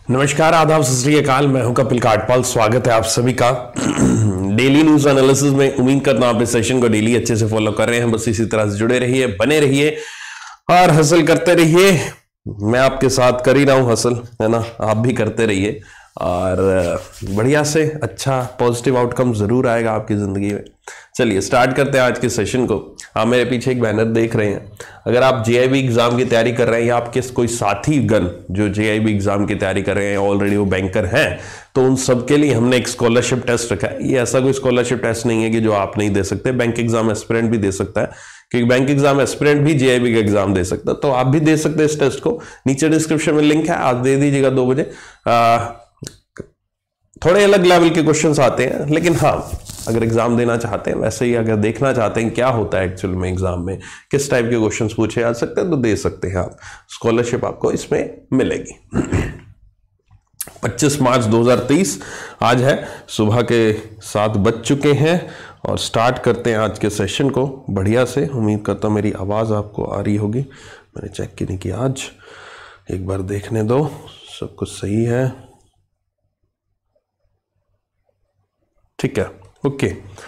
नमस्कार, आदाब, सत श्री अकाल। मैं हूं कपिल काटपाल। स्वागत है आप सभी का डेली न्यूज एनालिसिस में। उम्मीद करता हूं आप इस सेशन को डेली अच्छे से फॉलो कर रहे हैं। बस इसी तरह से जुड़े रहिए, बने रहिए और हसल करते रहिए। मैं आपके साथ कर ही रहा हूं हसल, है ना। आप भी करते रहिए और बढ़िया से अच्छा पॉजिटिव आउटकम जरूर आएगा आपकी जिंदगी में। चलिए स्टार्ट करते हैं आज के सेशन को। आप मेरे पीछे एक बैनर देख रहे हैं। अगर आप जेआईबी एग्जाम की तैयारी कर रहे हैं या आपके कोई साथी गण जो जेआईबी एग्जाम की तैयारी कर रहे हैं, ऑलरेडी वो बैंकर हैं, तो उन सबके लिए हमने एक स्कॉलरशिप टेस्ट रखा है। ये ऐसा कोई स्कॉलरशिप टेस्ट नहीं है कि जो आप नहीं दे सकते। बैंक एग्जाम एस्पिरेंट भी दे सकता है, क्योंकि बैंक एग्जाम एस्पिरेंट भी जेआईबी का एग्जाम दे सकता है। तो आप भी दे सकते हैं इस टेस्ट को। नीचे डिस्क्रिप्शन में लिंक है, आज दे दीजिएगा 2 बजे। थोड़े अलग लेवल के क्वेश्चंस आते हैं, लेकिन हाँ, अगर एग्जाम देना चाहते हैं, वैसे ही अगर देखना चाहते हैं क्या होता है एक्चुअल में एग्जाम में, किस टाइप के क्वेश्चंस पूछे जा सकते हैं, तो दे सकते हैं आप। स्कॉलरशिप आपको इसमें मिलेगी। 25 मार्च 2023 आज है। सुबह के 7 बज चुके हैं और स्टार्ट करते हैं आज के सेशन को बढ़िया से। उम्मीद करता हूँ मेरी आवाज़ आपको आ रही होगी। मैंने चेक की नहीं की आज, एक बार देखने दो सब कुछ सही है। ठीक है, ओके।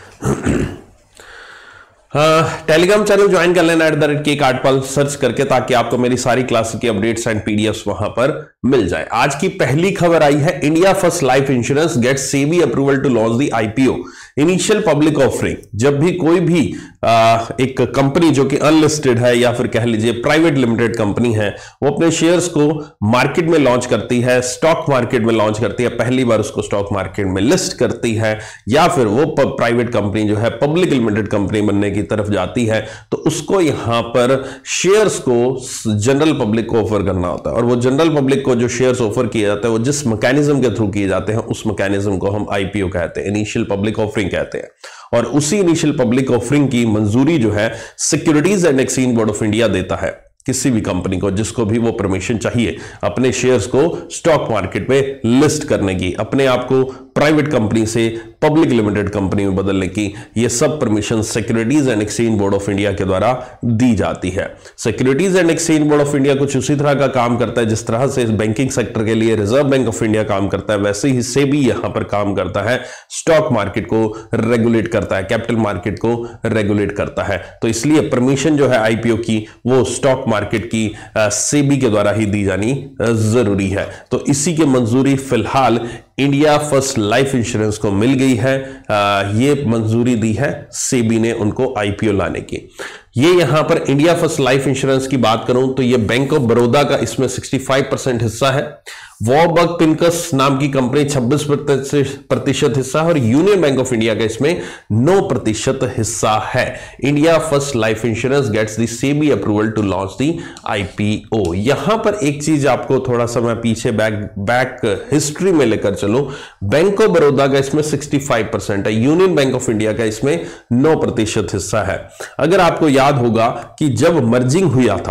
टेलीग्राम चैनल ज्वाइन कर लेना @KKatpal सर्च करके, ताकि आपको मेरी सारी क्लास की अपडेट्स एंड पीडीएफ्स वहां पर मिल जाए। आज की पहली खबर आई है, India first life insurance gets SEBI approval to launch the IPO initial public offering. जब भी कोई भी एक कंपनी जो कि अनलिस्टेड है या फिर कह लीजिए प्राइवेट लिमिटेड कंपनी है, वो अपने शेयर्स को मार्केट में लॉन्च करती है, स्टॉक मार्केट में लॉन्च करती है, पहली बार उसको स्टॉक मार्केट में लिस्ट करती है, या फिर वो प्राइवेट कंपनी जो है पब्लिक लिमिटेड कंपनी बनने की तरफ जाती है, तो उसको यहां पर शेयर्स को जनरल पब्लिक को ऑफर करना होता है। और वो जनरल पब्लिक को जो शेयर्स ऑफर किए जाते हैं, वो जिस मैकेनिज्म के थ्रू किए जाते हैं, उस मैकेनिज्म को हम आईपीओ कहते हैं, इनिशियल पब्लिक ऑफरिंग कहते हैं। और उसी इनिशियल पब्लिक ऑफरिंग की मंजूरी जो है securities and exchange board of India देता है किसी भी कंपनी को, जिसको भी वो परमिशन चाहिए अपने शेयर्स को स्टॉक मार्केट में लिस्ट करने की, अपने आप को प्राइवेट कंपनी से पब्लिक लिमिटेड कंपनी में बदलने की। ये सब permission securities and exchange board of India के द्वारा दी जाती है। Securities and exchange board of India कुछ उसी तरह का काम करता है जिस तरह से बैंकिंग सेक्टर के लिए रिजर्व बैंक ऑफ इंडिया काम करता है, वैसे ही से भी यहां पर काम करता है। स्टॉक मार्केट को रेगुलेट करता है, कैपिटल मार्केट को रेगुलेट करता है। तो इसलिए परमिशन जो है आईपीओ की, वो स्टॉक मार्केट की सेबी के द्वारा ही दी जानी जरूरी है। तो इसी की मंजूरी फिलहाल इंडिया फर्स्ट लाइफ इंश्योरेंस को मिल गई है। ये मंजूरी दी है सेबी ने उनको आईपीओ लाने की। ये यहां पर इंडिया फर्स्ट लाइफ इंश्योरेंस की बात करूं तो ये बैंक ऑफ बड़ौदा का इसमें 65% हिस्सा है। वॉरबर्ग पिंकस नाम की कंपनी 26% हिस्सा है और यूनियन बैंक ऑफ इंडिया का इसमें 9% हिस्सा है। India first life insurance gets the SEBI approval to launch the IPO. यहां पर एक चीज आपको थोड़ा सा मैं पीछे बैक हिस्ट्री में लेकर चलो। बैंक ऑफ बड़ौदा का इसमें 65% है, यूनियन बैंक ऑफ इंडिया का इसमें 9% हिस्सा है। अगर आपको याद होगा कि जब मर्जिंग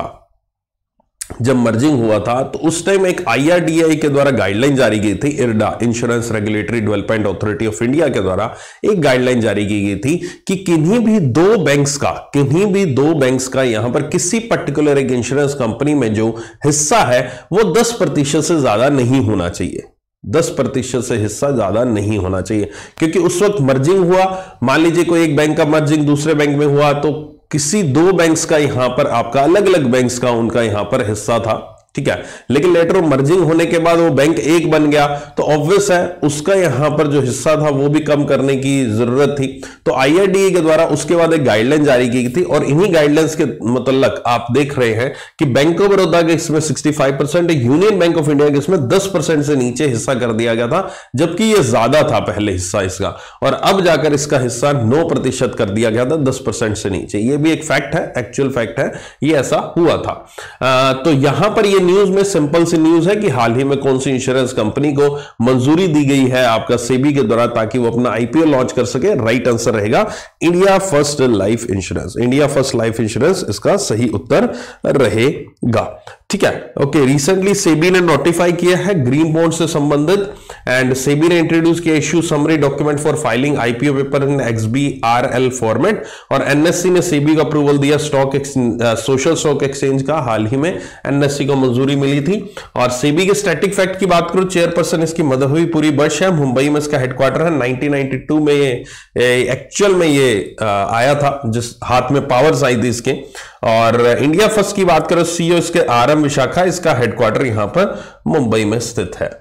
हुआ था तो उस टाइम एक IRDAI के द्वारा गाइडलाइन जारी की थी। IRDA, insurance regulatory development authority of India के द्वारा एक गाइडलाइन जारी की गई थी कि किन्हीं भी दो बैंक्स का यहां पर किसी पर्टिकुलर एक इंश्योरेंस कंपनी में जो हिस्सा है वो 10% से ज्यादा नहीं होना चाहिए। 10% से हिस्सा ज्यादा नहीं होना चाहिए, क्योंकि उस वक्त मर्जिंग हुआ, मान लीजिए कोई एक बैंक का मर्जिंग दूसरे बैंक में हुआ, तो किसी 2 बैंक्स का यहां पर आपका अलग अलग बैंक्स का उनका यहां पर हिस्सा था, ठीक है। लेकिन लेटर मर्जिंग होने के बाद वो बैंक एक बन गया, तो ऑब्वियस है उसका यहां पर जो हिस्सा था वो भी कम करने की जरूरत थी। तो IRDAI के द्वारा उसके बाद एक गाइडलाइन जारी की थी और इन्हीं गाइडलाइंस के मतलब आप देख रहे हैं कि बैंक ऑफ बड़ौदा के इसमें 65% है, यूनियन बैंक ऑफ इंडिया के इसमें 10% से नीचे हिस्सा कर दिया गया था, जबकि ये ज्यादा था पहले हिस्सा इसका, और अब जाकर इसका हिस्सा 9% कर दिया गया था 10% से नीचे। ये भी एक फैक्ट है, एक्चुअल फैक्ट है, ये ऐसा हुआ था। तो यहां पर ये न्यूज में सिंपल सी न्यूज है कि हाल ही में कौन सी इंश्योरेंस कंपनी को मंजूरी दी गई है आपका सेबी के द्वारा, ताकि वो अपना आईपीओ लॉन्च कर सके। राइट आंसर रहेगा India first life insurance. India first life insurance इसका सही उत्तर रहेगा। ठीक है। ओके, रिसेंटली सेबी ने नोटिफाई किया है ग्रीन बॉन्ड से संबंधित, एंड सेबी ने इंट्रोड्यूस किया issue summary document for filing IPO paper in XBRL format, और एनएससी ने सेबी को अप्रूवल दिया सोशल स्टॉक एक्सचेंज का। हाल ही में एनएससी को मंजूरी मिली थी। और सेबी के स्टैटिक फैक्ट की बात करूं, चेयरपर्सन इसकी मदहुई पुरी बश है, मुंबई में इसका हेडक्वार्टर है। 1992 में ये एक्चुअल में ये आया था, जिस हाथ में पावर्स आई थी इसके। और इंडिया फर्स्ट की बात करें, सीईओ इसके RM विशाखा, इसका हेडक्वार्टर यहां पर मुंबई में स्थित है।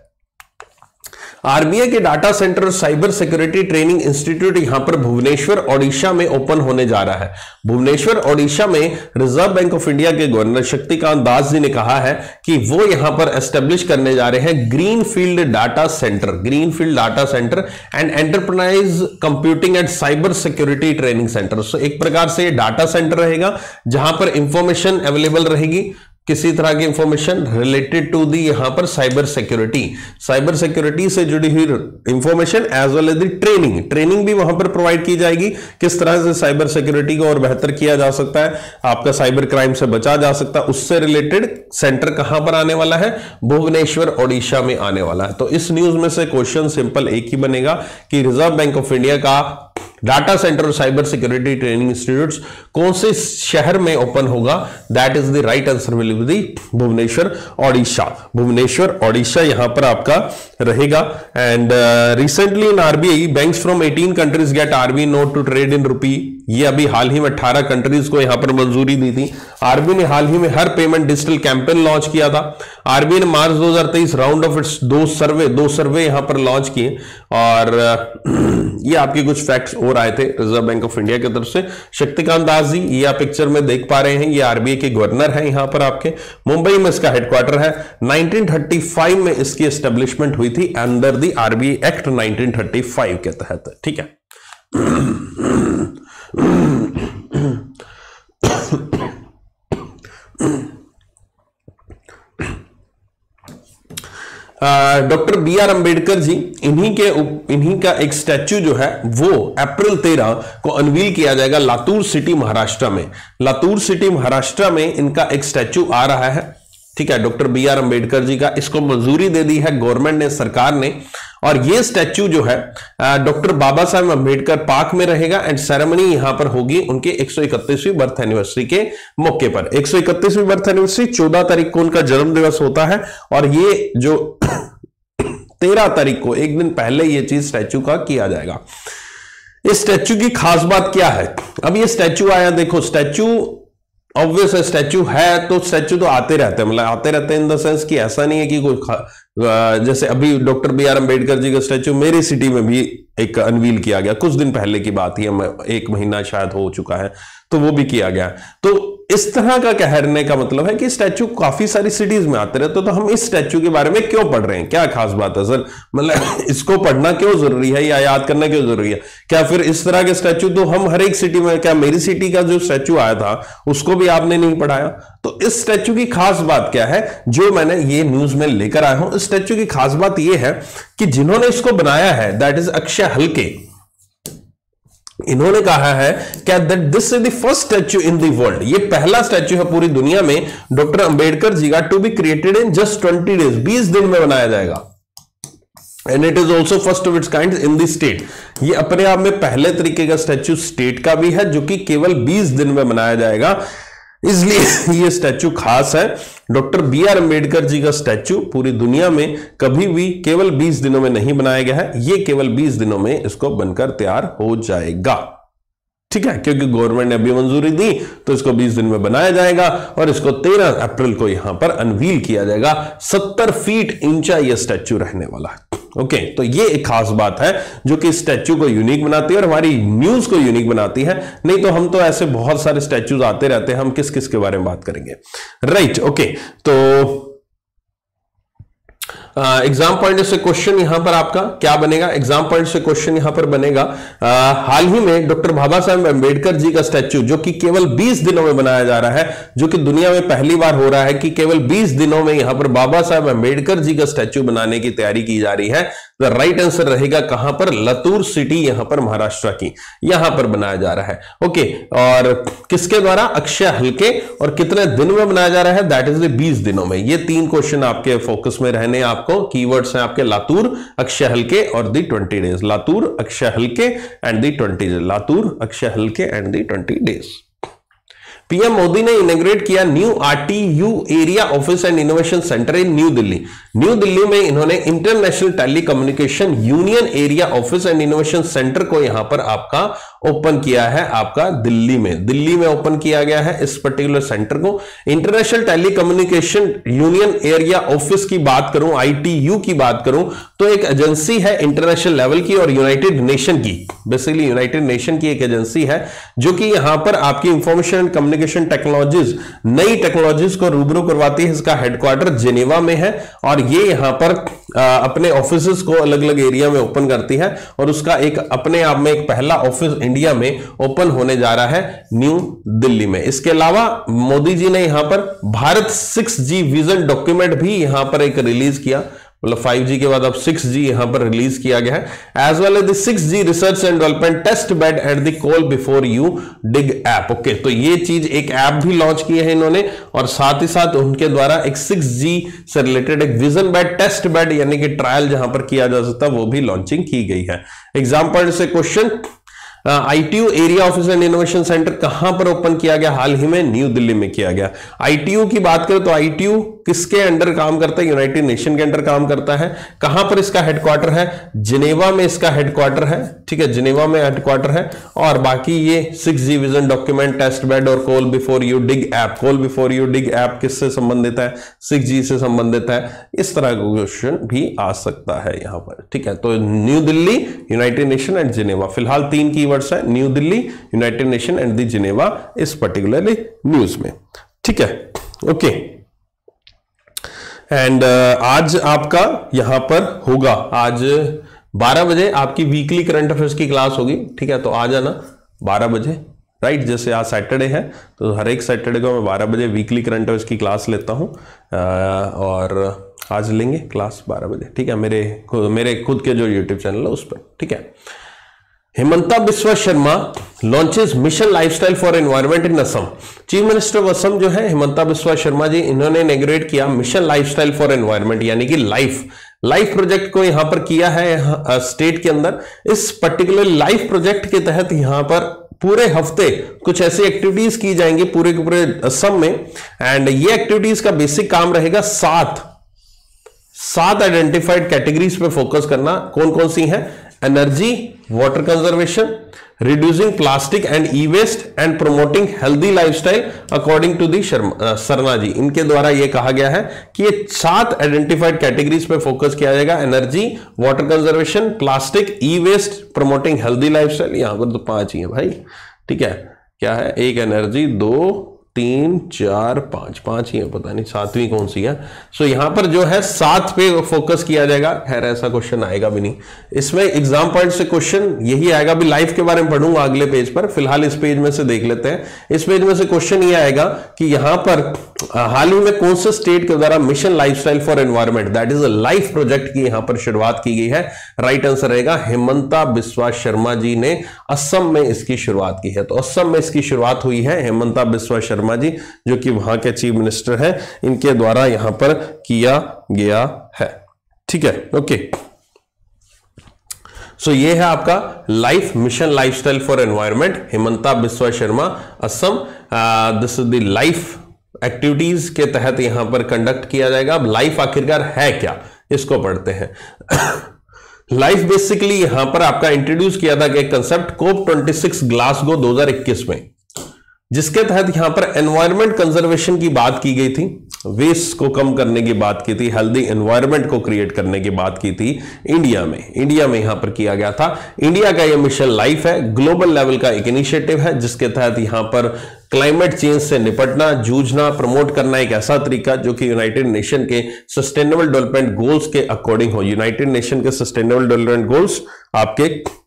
आरबीआई के डाटा सेंटर और साइबर सिक्योरिटी ट्रेनिंग इंस्टीट्यूट यहां पर भुवनेश्वर ओडिशा में ओपन होने जा रहा है। भुवनेश्वर ओडिशा में रिजर्व बैंक ऑफ इंडिया के गवर्नर शक्तिकांत दास जी ने कहा है कि वो यहां पर एस्टेब्लिश करने जा रहे हैं greenfield data centre and enterprise computing and cyber security training centre. So एक प्रकार से डाटा सेंटर रहेगा जहां पर इंफॉर्मेशन अवेलेबल रहेगी, किसी तरह की इंफॉर्मेशन रिलेटेड टू दी यहां पर साइबर सिक्योरिटी से जुड़ी हुई information as well as the training भी वहां पर प्रोवाइड की जाएगी। किस तरह से साइबर सिक्योरिटी को और बेहतर किया जा सकता है, आपका साइबर क्राइम से बचा जा सकता है, उससे रिलेटेड सेंटर कहां पर आने वाला है, भुवनेश्वर ओडिशा में आने वाला है। तो इस न्यूज में से क्वेश्चन सिंपल एक ही बनेगा कि रिजर्व बैंक ऑफ इंडिया का डाटा सेंटर और साइबर सिक्योरिटी ट्रेनिंग इंस्टीट्यूट्स कौन से शहर में ओपन होगा, that is the right answer will be Bhubaneswar Odisha यहां पर आपका रहेगा। And recently in RBI banks from 18 countries get RBI note to trade in rupee. ये अभी हाल ही में 18 कंट्रीज को यहां पर मंजूरी दी थी। आरबीआई ने हाल ही में हर पेमेंट डिजिटल कैंपेन लॉन्च किया था। आरबीआई ने मार्च 2023 राउंड ऑफ इट्स दो सर्वे यहां पर लॉन्च किए। और ये आपके कुछ फैक्ट्स और आए थे रिजर्व बैंक ऑफ इंडिया की तरफ से। शक्तिकांत दास जी, ये आप पिक्चर में देख पा रहे हैं, ये आरबीआई के गवर्नर हैं यहां पर आपके। मुंबई में इसका हेडक्वार्टर है। 1935 में इसकी एस्टेब्लिशमेंट हुई थी अंडर द आरबीआई एक्ट 1935 के तहत। ठीक है। डॉक्टर BR अंबेडकर जी, इन्हीं का एक स्टैच्यू जो है वो अप्रैल 13 को अनवील किया जाएगा लातूर सिटी महाराष्ट्र में इनका एक स्टैच्यू आ रहा है। ठीक है, डॉक्टर BR अंबेडकर जी का, इसको मंजूरी दे दी है गवर्नमेंट ने, सरकार ने। और ये स्टैच्यू जो है डॉक्टर बाबा साहब अंबेडकर पार्क में रहेगा एंड सेरेमनी यहां पर होगी उनके 131वीं बर्थ एनिवर्सरी के मौके पर। 131वीं बर्थ एनिवर्सरी 14 तारीख को उनका जन्म दिवस होता है, और ये जो 13 तारीख को, एक दिन पहले ये चीज स्टैच्यू का किया जाएगा। इस स्टैच्यू की खास बात क्या है? अब ये स्टैच्यू आया, देखो स्टैच्यू ऑब्वियस है, स्टैच्यू है तो स्टैच्यू तो आते रहते हैं, मतलब आते रहते हैं इन द सेंस कि ऐसा नहीं है कि कोई जैसे अभी डॉक्टर BR अंबेडकर जी का स्टैच्यू मेरी सिटी में भी एक अनवील किया गया, कुछ दिन पहले की बात ही, 1 महीना शायद हो चुका है, तो वो भी किया गया। तो इस तरह का कहने का मतलब है कि स्टैच्यू काफी सारी सिटीज में आते रहते, तो हम इस स्टैच्यू के बारे में क्यों पढ़ रहे हैं, क्या खास बात है सर, मतलब इसको पढ़ना क्यों जरूरी है या याद करना क्यों जरूरी है? क्या फिर इस तरह के स्टैच्यू तो हम हर एक सिटी में, क्या मेरी सिटी का जो स्टैच्यू आया था उसको भी आपने नहीं पढ़ाया? तो इस स्टैच्यू की खास बात क्या है जो मैंने ये न्यूज में लेकर आया हूं? इस स्टैच्यू की खास बात यह है कि जिन्होंने इसको बनाया है दैट इज अक्षय हल्के, इन्होंने कहा है क्या that this is the first statue in the world, ये पहला स्टैच्यू है पूरी दुनिया में डॉक्टर अंबेडकर जी का to be created in just 20 days, 20 दिन में बनाया जाएगा। And it is also first of its kind in the state. ये अपने आप में पहले तरीके का स्टैच्यू स्टेट का भी है जो कि केवल 20 दिन में बनाया जाएगा, इसलिए ये स्टैच्यू खास है। डॉक्टर BR अंबेडकर जी का स्टैच्यू पूरी दुनिया में कभी भी केवल 20 दिनों में नहीं बनाया गया है, ये केवल 20 दिनों में इसको बनकर तैयार हो जाएगा। ठीक है, क्योंकि गवर्नमेंट ने अभी मंजूरी दी तो इसको 20 दिन में बनाया जाएगा और इसको 13 अप्रैल को यहां पर अनवील किया जाएगा। 70 फीट ऊंचा यह स्टैच्यू रहने वाला है। ओके, तो ये एक खास बात है जो कि स्टैच्यू को यूनिक बनाती है और हमारी न्यूज को यूनिक बनाती है। नहीं तो हम तो ऐसे बहुत सारे स्टैच्यूज आते रहते हैं, हम किस किस के बारे में बात करेंगे, राइट? ओके, तो एग्जाम पॉइंट से क्वेश्चन यहां पर आपका क्या बनेगा, एग्जाम पॉइंट से क्वेश्चन यहां पर बनेगा, हाल ही में डॉक्टर बाबा साहेब अम्बेडकर जी का स्टैच्यू जो कि केवल 20 दिनों में बनाया जा रहा है, जो कि दुनिया में पहली बार हो रहा है कि केवल 20 दिनों में यहां पर बाबा साहेब अम्बेडकर जी का स्टैच्यू बनाने की तैयारी की जा रही है। तो राइट आंसर रहेगा कहां पर, लातूर सिटी यहां पर महाराष्ट्र की, यहां पर बनाया जा रहा है। ओके, और किसके द्वारा, अक्षय हल्के, और कितने दिन में बनाया जा रहा है, दैट इज 20 दिनों में। ये 3 क्वेश्चन आपके फोकस में रहने, आपको कीवर्ड्स हैं आपके लातूर, अक्षय हल्के और दी 20 days. Latur, Akshay Halke and the 20 days. Latur, Akshay Halke and the 20 days. PM Modi ने इनॉग्रेट किया new RTU area office and innovation centre in New Delhi. New Delhi में इन्होंने International Telecommunication Union area office and innovation centre को यहां पर आपका ओपन किया है, आपका दिल्ली में ओपन किया गया है इस पर्टिकुलर सेंटर को। International Telecommunication Union area office की बात करूं, आईटीयू की बात करूं, तो एक एजेंसी है इंटरनेशनल लेवल की और यूनाइटेड नेशन की, बेसिकली यूनाइटेड नेशन की एक एजेंसी है जो कि यहां पर आपकी इंफॉर्मेशन एंड कम्युनिकेशन टेक्नोलॉजीज, नई टेक्नोलॉजीज को रूबरू करवाती है। इसका हेडक्वार्टर जेनेवा में है और ये यहां पर अपने ऑफिसेस को अलग अलग एरिया में ओपन करती है और उसका एक अपने आप में एक पहला ऑफिस इंडिया में ओपन होने जा रहा है न्यू दिल्ली में। इसके अलावा मोदी जी ने यहां पर भारत 6G विजन डॉक्यूमेंट भी यहां पर एक रिलीज किया, मतलब 5G के बाद अब 6G यहां पर रिलीज किया गया है। As well as the 6G research and development test bed at the call before you dig app. Okay, तो ये चीज, एक ऐप भी लॉन्च की है इन्होंने और साथ ही साथ उनके द्वारा एक 6G से रिलेटेड एक विजन बेड, टेस्ट बेड यानी कि ट्रायल जहां पर किया जा सकता है, वो भी लॉन्चिंग की गई है। एग्जाम पॉइंट से question, ITU area office and innovation centre कहां पर ओपन किया गया, हाल ही में न्यू दिल्ली में किया गया। आईटीयू की बात करें तो आईटीयू किसके अंडर काम करता है, यूनाइटेड नेशन के अंडर काम करता है। कहां पर इसका हेडक्वार्टर है, जिनेवा में इसका हेडक्वार्टर है, ठीक है, जिनेवा में हेडक्वार्टर है। और बाकी ये 6G vision document, test bed और call before you dig app, call before you dig app किससे संबंधित है, 6G से संबंधित है। इस तरह का क्वेश्चन भी आ सकता है यहां पर, ठीक है। तो New Delhi, United Nation and Geneva, फिलहाल 3 कीवर्ड्स है, New Delhi, United Nation and the Geneva इस पर्टिकुलरली न्यूज में, ठीक है। ओके, एंड आज आपका यहां पर होगा, आज 12 बजे आपकी वीकली करंट अफेयर्स की क्लास होगी, ठीक है। तो आ जाना 12 बजे, राइट। जैसे आज सैटरडे है तो हर एक सैटरडे को मैं 12 बजे वीकली करंट अफेयर्स की क्लास लेता हूं और आज लेंगे क्लास 12 बजे, ठीक है, मेरे खुद के जो यूट्यूब चैनल है उस पर, ठीक है। Himanta Biswa Sharma launches mission lifestyle for environment in Assam. Chief minister of Assam जो है हिमंता बिस्वा शर्मा जी, इन्होंने इनॉग्रेट किया मिशन लाइफस्टाइल फॉर एनवायरनमेंट यानी कि लाइफ प्रोजेक्ट को यहां पर किया है स्टेट के अंदर। इस पर्टिकुलर लाइफ प्रोजेक्ट के तहत यहां पर पूरे हफ्ते कुछ ऐसी एक्टिविटीज की जाएंगी पूरे के पूरे असम में। एंड ये एक्टिविटीज का बेसिक काम रहेगा 7 आइडेंटिफाइड कैटेगरीज पे फोकस करना। कौन कौन सी हैं, energy, water conservation, reducing plastic and e waste and promoting healthy lifestyle according to the Sharma ji. इनके द्वारा यह कहा गया है कि ये 7 आइडेंटिफाइड कैटेगरीज पे फोकस किया जाएगा, energy, water conservation, plastic, e waste, promoting healthy lifestyle. यहां पर तो 5 ही है भाई, ठीक है। क्या है, एक एनर्जी, 2 3 4 5 ही है, पता नहीं 7वीं कौन सी है। सो यहां पर जो है 7 पे फोकस किया जाएगा। खैर ऐसा क्वेश्चन आएगा भी नहीं इसमें, एग्जाम पॉइंट से क्वेश्चन यही आएगा। भी लाइफ के बारे में पढ़ूंगा अगले पेज पर, फिलहाल इस पेज में से देख लेते हैं। इस पेज में से क्वेश्चन ये आएगा कि यहां पर हाल ही में कौन से स्टेट के द्वारा mission lifestyle for environment that is a life project की यहां पर शुरुआत की गई है। राइट आंसर रहेगा हिमंता बिस्वा शर्मा जी ने असम में इसकी शुरुआत की है। तो असम में इसकी शुरुआत हुई है हिमंता बिस्वा शर्मा जी, जो कि वहां के चीफ मिनिस्टर हैं, इनके द्वारा यहां पर किया गया है, ठीक है। ओके, सो ये है आपका life mission lifestyle for environment, Himanta Biswa Sharma, Assam. This is the life activities के तहत यहां पर कंडक्ट किया जाएगा। अब लाइफ आखिरकार है क्या, इसको पढ़ते हैं। लाइफ बेसिकली यहां पर आपका इंट्रोड्यूस किया था कि कंसेप्ट COP26 ग्लासगो 2021 में, जिसके तहत यहां पर एनवायरनमेंट कंजर्वेशन की बात की गई थी, वेस्ट को कम करने की बात की थी, हेल्दी एनवायरनमेंट को क्रिएट करने की बात की थी इंडिया में यहां पर किया गया था। इंडिया का यह मिशन लाइफ है, ग्लोबल लेवल का एक इनिशिएटिव है जिसके तहत यहां पर क्लाइमेट चेंज से निपटना, जूझना, प्रमोट करना एक ऐसा तरीका जो कि यूनाइटेड नेशन के सस्टेनेबल डेवलपमेंट गोल्स के अकॉर्डिंग हो। यूनाइटेड नेशन के सस्टेनेबल डेवलपमेंट गोल्स आपके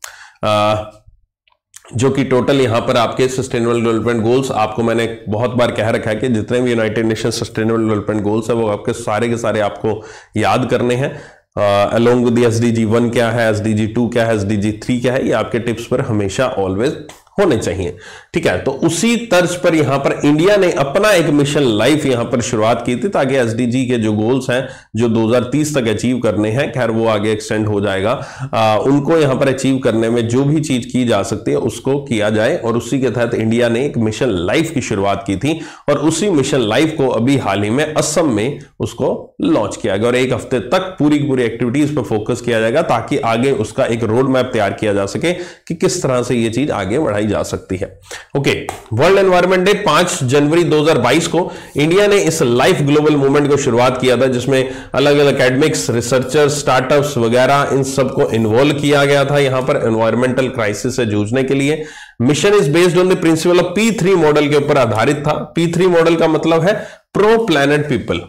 जो कि टोटल यहां पर आपके सस्टेनेबल डेवलपमेंट गोल्स, आपको मैंने बहुत बार कह रखा है कि जितने भी United Nation sustainable development goals है वो आपके सारे के सारे आपको याद करने हैं। अलोंग विद SDG 1 क्या है, SDG 2 क्या है, SDG 3 क्या है, ये आपके टिप्स पर हमेशा ऑलवेज होने चाहिए। ठीक है, तो उसी तर्ज पर यहां पर इंडिया ने अपना एक मिशन लाइफ यहां पर शुरुआत की थी ताकि SDG के जो गोल्स हैं जो 2030 तक अचीव करने हैं, खैर वो आगे एक्सटेंड हो जाएगा, उनको यहां पर अचीव करने में जो भी चीज की जा सकती है उसको किया जाए। और उसी के तहत इंडिया ने एक मिशन लाइफ की शुरुआत की थी और उसी मिशन लाइफ को अभी हाल ही में असम में उसको लॉन्च किया गया और एक हफ्ते तक पूरी की पूरी एक्टिविटीज पर फोकस किया जाएगा ताकि आगे उसका एक रोड मैप तैयार किया जा सके कि किस तरह से ये चीज आगे बढ़ाई जा सकती है। ओके, वर्ल्ड एनवायरनमेंट डे 5 जनवरी 2022 को इंडिया ने इस लाइफ ग्लोबल मूवमेंट को शुरुआत किया था जिसमें अलग अलग एकेडमिक्स, रिसर्चर्स, स्टार्टअप्स वगैरह इन सबको इन्वॉल्व किया गया था यहां पर एनवायरमेंटल क्राइसिस से जूझने के लिए। Mission is based on the principle of P3 model के ऊपर आधारित था। P3 मॉडल का मतलब है प्रो प्लैनेट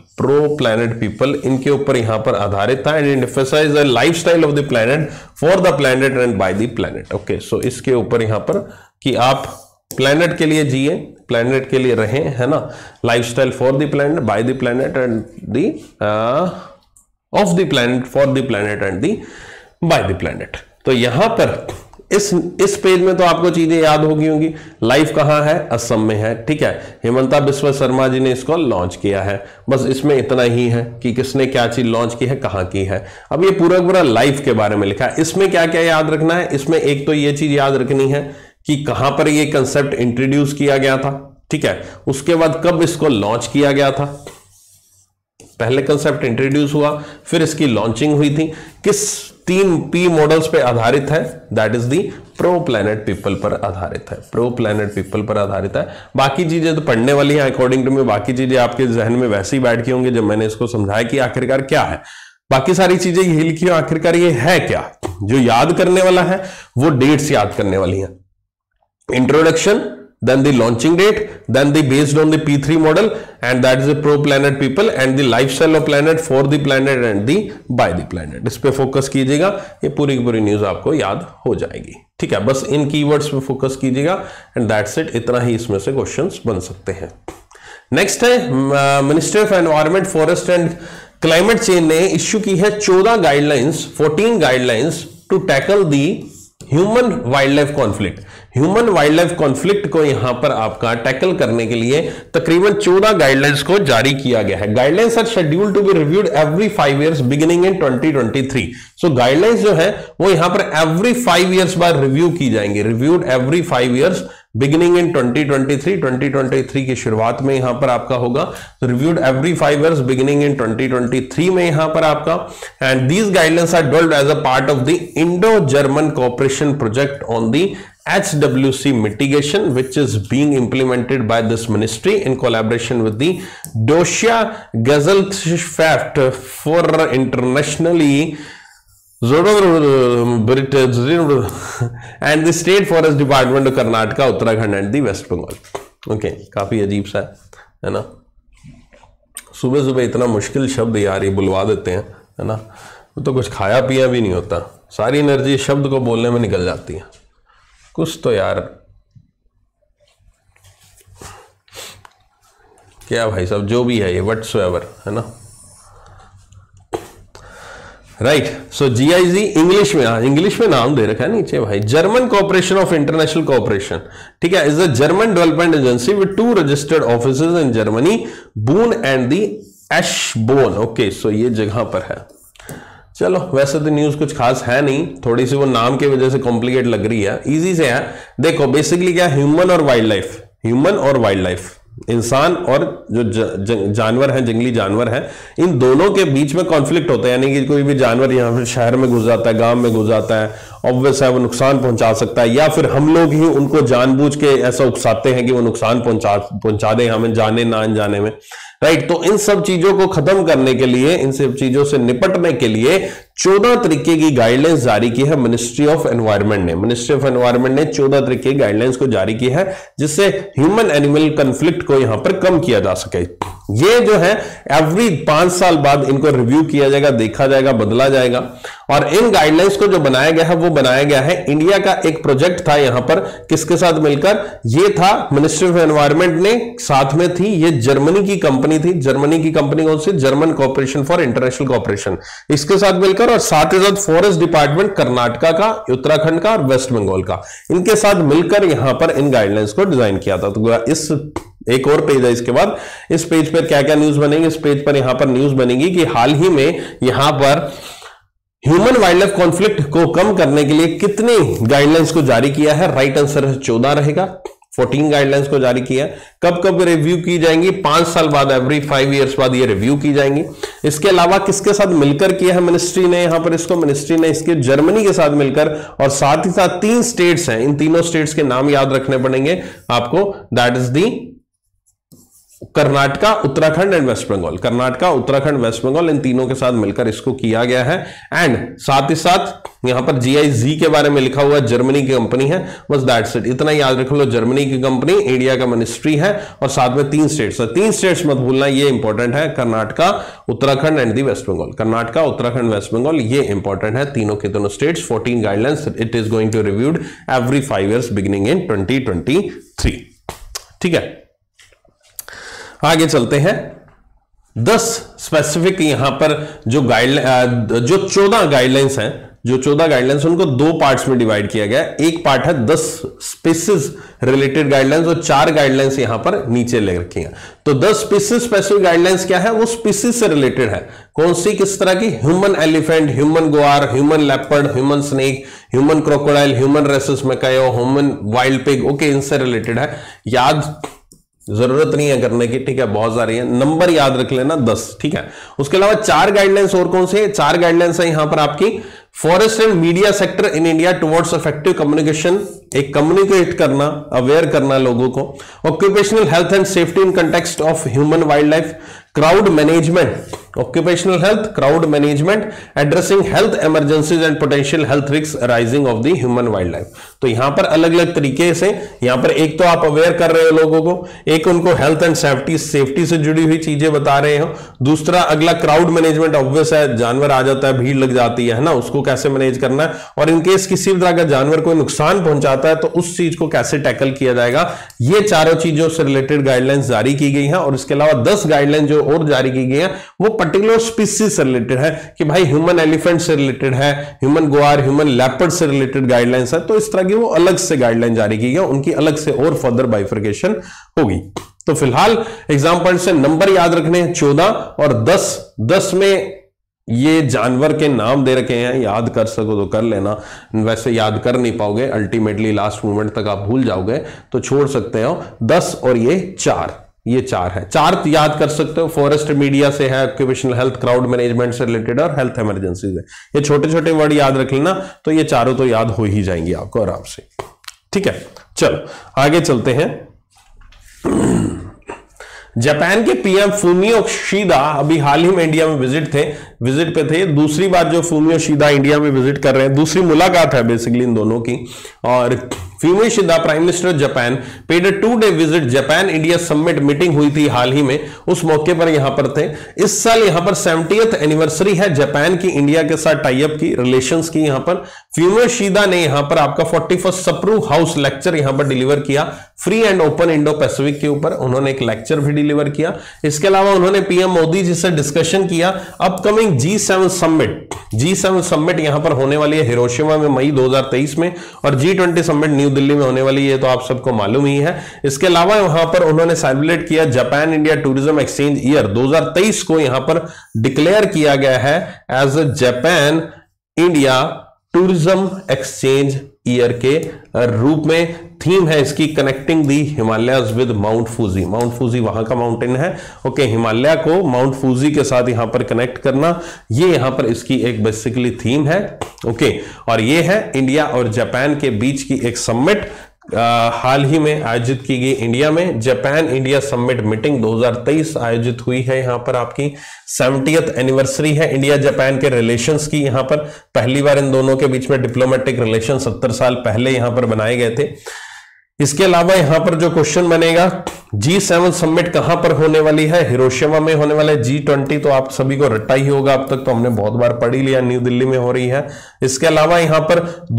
पीपल, इनके ऊपर यहां पर आधारित था and emphasize the lifestyle of the planet for the planet and by the planet. Okay, so इसके ऊपर यहां पर कि आप प्लैनेट के लिए जिए, प्लैनेट के लिए रहें, है ना, lifestyle for the planet, by the planet and the of the planet, for the planet and the by the planet. तो यहां पर इस पेज में तो आपको चीजें याद होगी होंगी। लाइफ कहां है? असम में है। ठीक है, हेमंता बिस्वा शर्मा जी ने इसको लॉन्च किया है। बस इसमें इतना ही है कि किसने क्या चीज लॉन्च की है, कहां की है। अब ये पूरा लाइफ के बारे में लिखा है। इसमें क्या क्या याद रखना है? इसमें एक तो ये चीज याद रखनी है कि कहां पर ये कंसेप्ट इंट्रोड्यूस किया गया था। ठीक है, उसके बाद कब इसको लॉन्च किया गया था, पहले कंसेप्ट इंट्रोड्यूस हुआ, फिर इसकी लॉन्चिंग हुई थी, किस 3 P मॉडल्स पे आधारित है, that is the pro planet people पर आधारित है, प्रो प्लैनेट पीपल पर आधारित है। बाकी चीजें तो पढ़ने वाली हैं अकॉर्डिंग टू मी, बाकी चीजें आपके जहन में वैसे ही बैठ के होंगे जब मैंने इसको समझाया कि आखिरकार क्या है। बाकी सारी चीजें यही लिखी हो, आखिरकार ये है क्या। जो याद करने वाला है वो डेट्स याद करने वाली है। Introduction, then the launching date, then the based on the P3 model, and that is the pro planet people and the lifestyle of planet, for the planet and the by the planet। इस पे focus कीजिएगा, ये पूरी की पूरी news आपको याद हो जाएगी। ठीक है, बस इन कीवर्ड्स पे फोकस कीजिएगा एंड दैट्स इट। इतना ही इसमें से क्वेश्चंस बन सकते हैं। नेक्स्ट है ministry of environment, forest and climate change ने इश्यू की है 14 guidelines to tackle the human wildlife conflict. Human wildlife conflict को यहां पर आपका टैकल करने के लिए तकरीबन 14 गाइडलाइंस को जारी किया गया है। Guidelines are scheduled to be reviewed every 5 years beginning in 2023। So guidelines जो है वो यहां पर एवरी 5 years बाद रिव्यू की जाएंगे, reviewed every 5 years beginning in 2023। 2023 की शुरुआत में यहां पर आपका होगा reviewed every 5 years beginning in 2023 में यहां पर आपका। And these guidelines are developed as a part of the Indo German cooperation project on the HWC mitigation, which is being implemented by this ministry in collaboration with the Deutsche Gesellschaft for internationally and the State Forest Department of Karnataka, Uttarakhand and the West Bengal। Okay, काफी अजीब सा है ना, सुबह सुबह इतना मुश्किल शब्द यार ये बुलवा देते हैं, है ना। तो कुछ खाया पिया भी नहीं होता, सारी एनर्जी शब्द को बोलने में निकल जाती है। कुछ तो यार क्या भाई साहब, जो भी है ये व्हाटसोएवर, है ना। राइट, सो GIZ इंग्लिश में, इंग्लिश में नाम दे रखा है नीचे भाई, German corporation of international corporation. ठीक है, is a German development agency with 2 registered offices in Germany, Bonn and the Eschborn. Okay, so ये जगह पर है। चलो, वैसे तो न्यूज कुछ खास है नहीं, थोड़ी सी वो नाम की वजह से कॉम्प्लिकेट लग रही है, इजी से है। देखो बेसिकली क्या, ह्यूमन और वाइल्ड लाइफ, इंसान और जो जानवर हैं, जंगली जानवर हैं, इन दोनों के बीच में कॉन्फ्लिक्ट होता है। यानी कि कोई भी जानवर यहाँ पे शहर में घुस जाता है, गांव में घुस जाता है ऑब्वियस है वो नुकसान पहुंचा सकता है, या फिर हम लोग ही उनको जानबूझ के ऐसा उकसाते हैं कि वो नुकसान पहुंचा दें हमें जाने ना अनजाने में, राइट। तो इन सब चीजों को खत्म करने के लिए, इन सब चीजों से निपटने के लिए 14 तरीके की गाइडलाइंस जारी की है मिनिस्ट्री ऑफ एनवायरनमेंट ने। मिनिस्ट्री ऑफ एनवायरनमेंट ने 14 तरीके की गाइडलाइंस को जारी की है जिससे ह्यूमन एनिमल कॉन्फ्लिक्ट को यहां पर कम किया जा सके। ये जो है एवरी 5 साल बाद इनको रिव्यू किया जाएगा, देखा जाएगा, बदला जाएगा। और इन गाइडलाइंस को जो बनाया गया है वो बनाया गया है, इंडिया का एक प्रोजेक्ट था यहां पर, किसके साथ मिलकर, ये था मिनिस्ट्री ऑफ एनवायरनमेंट ने साथ में थी, ये जर्मनी की कंपनी थी। जर्मनी की कंपनी कौन सी, German corporation for international corporation, इसके साथ मिलकर, और साथ ही साथ फॉरेस्ट डिपार्टमेंट कर्नाटका का, उत्तराखंड का और वेस्ट बंगाल का, इनके साथ मिलकर यहां पर इन गाइडलाइंस को डिजाइन किया था। तो इस एक और पेज है इसके बाद, इस पेज पर क्या क्या न्यूज बनेगी, इस पेज पर यहां पर न्यूज बनेगी कि हाल ही में यहां पर ह्यूमन वाइल्ड लाइफ कॉन्फ्लिक्ट को कम करने के लिए कितनी गाइडलाइंस को जारी किया है। राइट आंसर है 14 रहेगा। 14 गाइडलाइंस को जारी किया। कब कब रिव्यू की जाएंगी, 5 साल बाद, एवरी 5 इयर्स बाद ये रिव्यू की जाएंगी। इसके अलावा किसके साथ मिलकर किया है मिनिस्ट्री ने, यहां पर इसको मिनिस्ट्री ने इसके जर्मनी के साथ मिलकर, और साथ ही साथ 3 स्टेट्स हैं, इन तीनों स्टेट्स के नाम याद रखने पड़ेंगे आपको, that is the Karnataka, Uttarakhand and West Bengal. Karnataka, Uttarakhand, West Bengal, इन तीनों के साथ मिलकर इसको किया गया है। एंड साथ ही साथ यहां पर GIZ के बारे में लिखा हुआ है, जर्मनी की कंपनी है, बस दैट्स इट, इतना याद रख लो। जर्मनी की कंपनी, इंडिया का मिनिस्ट्री है, और साथ में 3 स्टेट्स है। 3 स्टेट्स मत भूलना, ये इंपॉर्टेंट है, Karnataka, Uttarakhand and the West Bengal. Karnataka, Uttarakhand, West Bengal, ये इंपॉर्टेंट है, तीनों के दोनों states. 14 guidelines, it is going to reviewed every 5 years beginning in 2023। ठीक है, आगे चलते हैं। 10 स्पेसिफिक यहां पर जो 14 गाइडलाइंस हैं, जो 14 गाइडलाइंस उनको 2 पार्ट्स में डिवाइड किया गया है। एक पार्ट है 10 स्पीसीज रिलेटेड गाइडलाइंस, और 4 गाइडलाइंस यहां पर नीचे ले रखी हैं। तो 10 स्पीसीज स्पेसिफिक गाइडलाइंस क्या है, वो स्पीसीज से रिलेटेड है। कौन सी, किस तरह की, human elephant, human gaur, human leopard, human snake, human crocodile, human rhesus macaque, human wild pig, okay, इनसे रिलेटेड है। याद जरूरत नहीं है करने की, ठीक है, बहुत सारी है, नंबर याद रख लेना 10, ठीक है। उसके अलावा 4 गाइडलाइंस और कौन से, 4 गाइडलाइंस है यहां पर आपकी। Forest and media sector in India towards effective communication, एक कम्युनिकेट करना, अवेयर करना लोगों को। Occupational health and safety in context of human wildlife. Crowd management, occupational health, crowd management, addressing health emergencies and potential health risk arising of the human wildlife. तो यहां पर अलग अलग तरीके से, यहां पर एक तो आप अवेयर कर रहे हो लोगों को, एक उनको हेल्थ एंड सेफ्टी से जुड़ी हुई चीजें बता रहे हो। दूसरा अगला क्राउड मैनेजमेंट, ऑब्वियस है, जानवर आ जाता है, भीड़ लग जाती है ना, उसको कैसे मैनेज करना है, और इनकेस किसी भी तरह का जानवर कोई नुकसान पहुंचाता है तो उस चीज को कैसे टैकल किया जाएगा। ये चारों चीजों से रिलेटेड गाइडलाइंस जारी की गई हैं। और इसके अलावा 10 गाइडलाइन जो और जारी की गई है वो पर्टिकुलर स्पीसीज से रिलेटेड है, कि भाई ह्यूमन एलिफेंट से रिलेटेड है, ह्यूमन गुआर, ह्यूमन लेपर्ड से रिलेटेड गाइडलाइंस है। तो इस तरह की वो अलग से गाइडलाइन जारी की गई, उनकी अलग से और फर्दर बाइफर्केशन होगी। तो फिलहाल एग्जाम पॉइंट से नंबर याद रखने हैं 14 और 10 में ये जानवर के नाम दे रखे हैं, याद कर सको तो कर लेना, वैसे याद कर नहीं पाओगे, अल्टीमेटली लास्ट मोमेंट तक आप भूल जाओगे, तो छोड़ सकते हो। 10 और ये 4 है, 4 याद कर सकते हो। फॉरेस्ट मीडिया से है, ऑक्यूपेशनल हेल्थ, क्राउड मैनेजमेंट से रिलेटेड, और हेल्थ इमरजेंसीज है। ये छोटे छोटे वर्ड याद रख लेना, तो ये चारों तो याद हो ही जाएंगे आपको आराम से, ठीक है। चलो आगे चलते हैं। जापान के पीएम फूमियो किशिदा अभी हाल ही में इंडिया में विजिट पे थे। दूसरी बार जो फूमियो किशिदा इंडिया में विजिट कर रहे हैं, दूसरी मुलाकात है बेसिकली इन दोनों की। और Fumio Kishida prime minister of Japan paid a 2-day visit. Japan India summit meeting हुई थी हाल ही में, उस मौके पर यहां पर थे। इस साल यहां पर 70th एनिवर्सरी है जापान की इंडिया के साथ टाइअप की, रिलेशंस की। यहां पर फूमियो किशिदा ने यहां पर आपका 41st सप्रू हाउस लेक्चर यहां पर डिलीवर किया, free and open Indo Pacific के ऊपर उन्होंने एक लेक्चर भी डिलीवर किया। इसके अलावा उन्होंने पीएम मोदी जी से डिस्कशन किया अपकमिंग G7 समिट यहां पर होने वाली है हिरोशिमा में मई 2023 में, और G20 समिट न्यू दिल्ली में होने वाली है, तो आप सबको मालूम ही है। इसके अलावा वहां पर उन्होंने सेलिब्रेट किया Japan India tourism exchange year 2023 को यहां पर डिक्लेयर किया गया है as a Japan India tourism exchange year के रूप में। थीम है इसकी connecting the Himalayas with Mount Fuji. Mount Fuji वहां का माउंटेन है, ओके, हिमालय को माउंट फूजी के साथ यहां पर कनेक्ट करना, ये यहां पर इसकी एक बेसिकली थीम है, ओके। और ये है इंडिया और जापान के बीच की एक समिट, हाल ही में आयोजित की गई इंडिया में, जापान इंडिया समिट मीटिंग 2023 आयोजित हुई है। यहां पर आपकी 70th एनिवर्सरी है इंडिया जापान के रिलेशंस की। यहां पर पहली बार इन दोनों के बीच में डिप्लोमेटिक रिलेशन 70 साल पहले यहां पर बनाए गए थे। इसके अलावा यहां पर जो क्वेश्चन बनेगा, G7 समिट कहां पर होने वाली है? हिरोशिमा में होने वाला है। G20 तो आप सभी को रट्टा ही होगा, अब तक तो हमने बहुत बार पढ़ ही लिया, न्यू दिल्ली में हो रही है। इसके अलावा यहां पर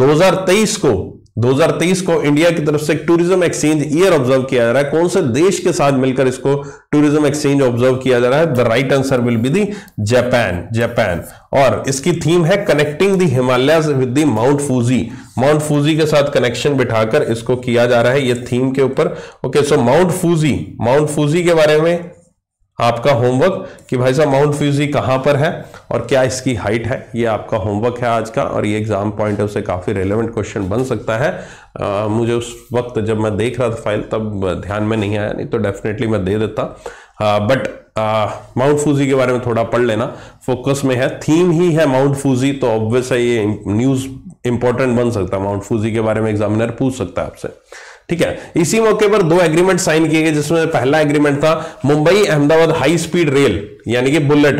2023 को इंडिया की तरफ से एक टूरिज्म एक्सचेंज ईयर ऑब्जर्व किया जा रहा है। कौन से देश के साथ मिलकर इसको टूरिज्म एक्सचेंज ऑब्जर्व किया जा रहा है? The right answer will be the Japan. और इसकी थीम है connecting the Himalayas with the Mount Fuji. Mount Fuji के साथ कनेक्शन बिठाकर इसको किया जा रहा है, ये थीम के ऊपर, ओके। सो माउंट फूजी के बारे में आपका होमवर्क कि भाई साहब माउंट फूजी कहां पर है और क्या इसकी हाइट है, ये आपका होमवर्क है आज का। और ये एग्जाम पॉइंट ऑफ से काफी रेलेवेंट क्वेश्चन बन सकता है। मुझे उस वक्त जब मैं देख रहा था फाइल तब ध्यान में नहीं आया, नहीं तो डेफिनेटली मैं दे देता। बट माउंट फूजी के बारे में थोड़ा पढ़ लेना, फोकस में है, थीम ही है माउंट फूजी, तो ऑब्वियस है ये न्यूज इंपॉर्टेंट बन सकता है। माउंट फूजी के बारे में एग्जामिनर पूछ सकता है आपसे, ठीक है। इसी मौके पर 2 एग्रीमेंट साइन किए गए, जिसमें पहला एग्रीमेंट था Mumbai Ahmedabad high speed rail, यानी कि बुलेट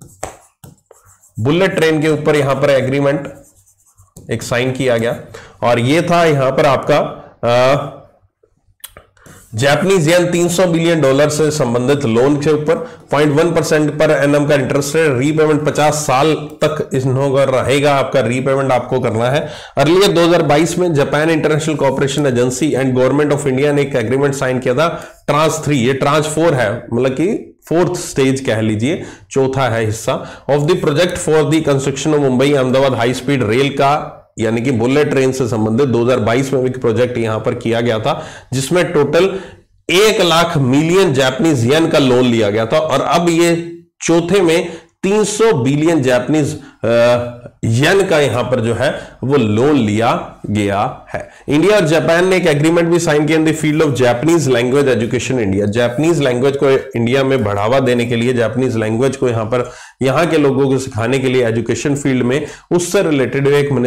ट्रेन के ऊपर यहां पर एग्रीमेंट एक साइन किया गया। और ये था यहां पर आपका जापानीज येन $300 बिलियन से संबंधित लोन के ऊपर 0.1% पर एनएम का इंटरेस्ट रेट, रीपेमेंट 50 साल तक इन्होंने रहेगा, आपका रीपेमेंट आपको करना है। अर्लियर 2022 में Japan International Cooperation Agency and Government of India ने एक एग्रीमेंट साइन किया था, ट्रांस 3, ये ट्रांस 4 है, मतलब कि 4th स्टेज कह लीजिए, चौथा है हिस्सा of the project for the construction of Mumbai Ahmedabad high speed rail का, यानी कि बुलेट ट्रेन से संबंधित 2022 में एक प्रोजेक्ट यहां पर किया गया था, जिसमें total 1 lakh million Japanese yen का लोन लिया गया था। और अब ये चौथे में 300 बिलियन जापानीज येन का यहां पर जो है वो लोन लिया गया है। इंडिया और जापान ने एक एग्रीमेंट भी साइन किया in the field of Japanese language education India. Japanese language को इंडिया में बढ़ावा देने के लिए, जापानीज लैंग्वेज को यहां पर यहां के लोगों को सिखाने के लिए एजुकेशन फील्ड में, उससे रिलेटेड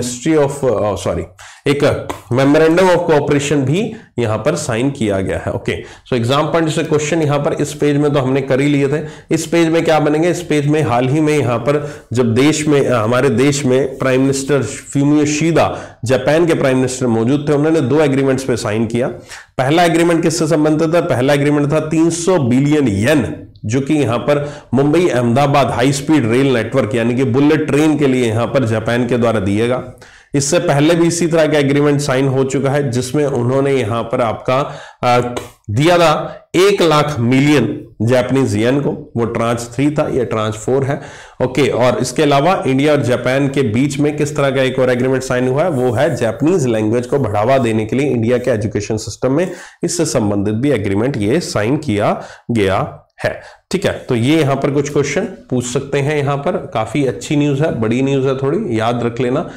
एक मेमोरेंडम ऑफ कोऑपरेशन भी यहां पर साइन किया गया है, ओके। सो एग्जाम पॉइंट से क्वेश्चन यहां पर इस पेज में तो हमने कर ही लिए थे। इस पेज में क्या बनेंगे? इस पेज में हाल ही में यहां पर जब हमारे देश में prime minister Fumio Kishida, Japan के प्राइम मिनिस्टर मौजूद थे, उन्होंने 2 एग्रीमेंट्स पे साइन किया। पहला एग्रीमेंट किससे संबंधित था? पहला एग्रीमेंट था 300 बिलियन येन, जो कि यहां पर Mumbai Ahmedabad high speed rail network, यानी कि बुलेट ट्रेन के लिए यहां पर जापान के द्वारा दिएगा। इससे पहले भी इसी तरह का एग्रीमेंट साइन हो चुका है, जिसमें उन्होंने यहां पर आपका दिया था 1 लाख मिलियन जापानीज येन को, वो ट्रांच 3 था, ये ट्रांच 4 है, ओके। और इसके अलावा इंडिया और जापान के बीच में किस तरह का एक और एग्रीमेंट साइन हुआ है? वो है जापानीज लैंग्वेज को बढ़ावा देने के लिए इंडिया के एजुकेशन सिस्टम में, इससे संबंधित भी एग्रीमेंट ये साइन किया गया है, ठीक है। तो ये यहां पर कुछ क्वेश्चन पूछ सकते हैं, यहां पर काफी अच्छी न्यूज है, बड़ी न्यूज है, थोड़ी याद रख लेना।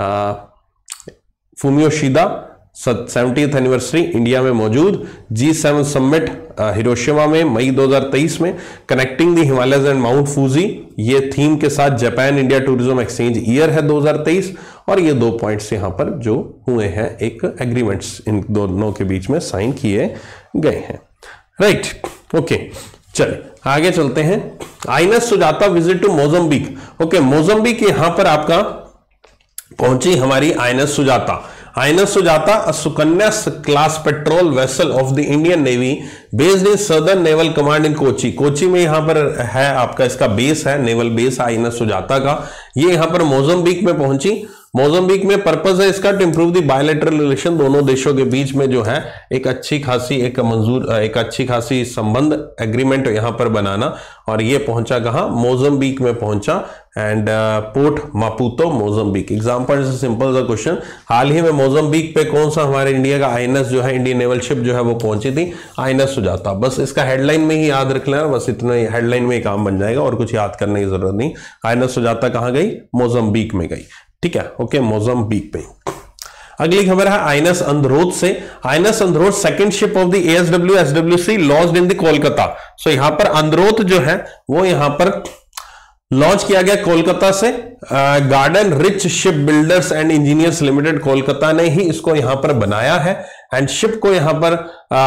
Fumio Kishida 70th anniversary India में मौजूद, G7 समिट हिरोशिमा में मई 2023 में, connecting the Himalayas and Mount Fuji, ये थीम के साथ Japan India tourism exchange year है 2023। और ये 2 पॉइंट्स यहां पर जो हुए हैं, एक एग्रीमेंट्स इन दोनों के बीच में साइन किए गए हैं, राइट, ओके। चलिए आगे चलते हैं। INS Sujata visit to Mozambique, okay. Mozambique यहां पर आपका पहुंची हमारी INS Sujata. INS Sujata, a Sukanya class patrol vessel of the Indian navy based in southern naval command in Kochi. Kochi में यहां पर है आपका इसका बेस है, नेवल बेस आइनस सुजाता का। ये यहां पर मोजम्बिक में पहुंची। मोजम्बिक में पर्पस है इसका to improve the bilateral relation, दोनों देशों के बीच में जो है एक अच्छी खासी संबंध, एग्रीमेंट यहां पर बनाना। और ये पहुंचा कहां? मोजम्बिक में पहुंचा, and port Maputo Mozambique. Exam point से सिंपल सा क्वेश्चन, हाल ही में मोजम्बिक पे कौन सा हमारे इंडिया का आइनस जो है, इंडियन नेवल शिप जो है वो पहुंची थी, आइनस सुजाता। बस इसका हेडलाइन में ही याद रख लेना, बस इतना हेडलाइन में ही काम बन जाएगा, और कुछ याद करने की जरूरत नहीं। आइनस सुजाता कहां गई? मोजम्बिक में गई, ठीक है, ओके, मोजम्बिक पे। अगली खबर है आईएनएस अंद्रोथ से। INS Androth second ship of the ASW SWC launched in the Kolkata. So यहां पर अंद्रोथ जो है वो यहां पर लॉन्च किया गया कोलकाता से। Garden Reach ship builders and engineers limited Kolkata ने ही इसको यहां पर बनाया है एंड शिप को यहां पर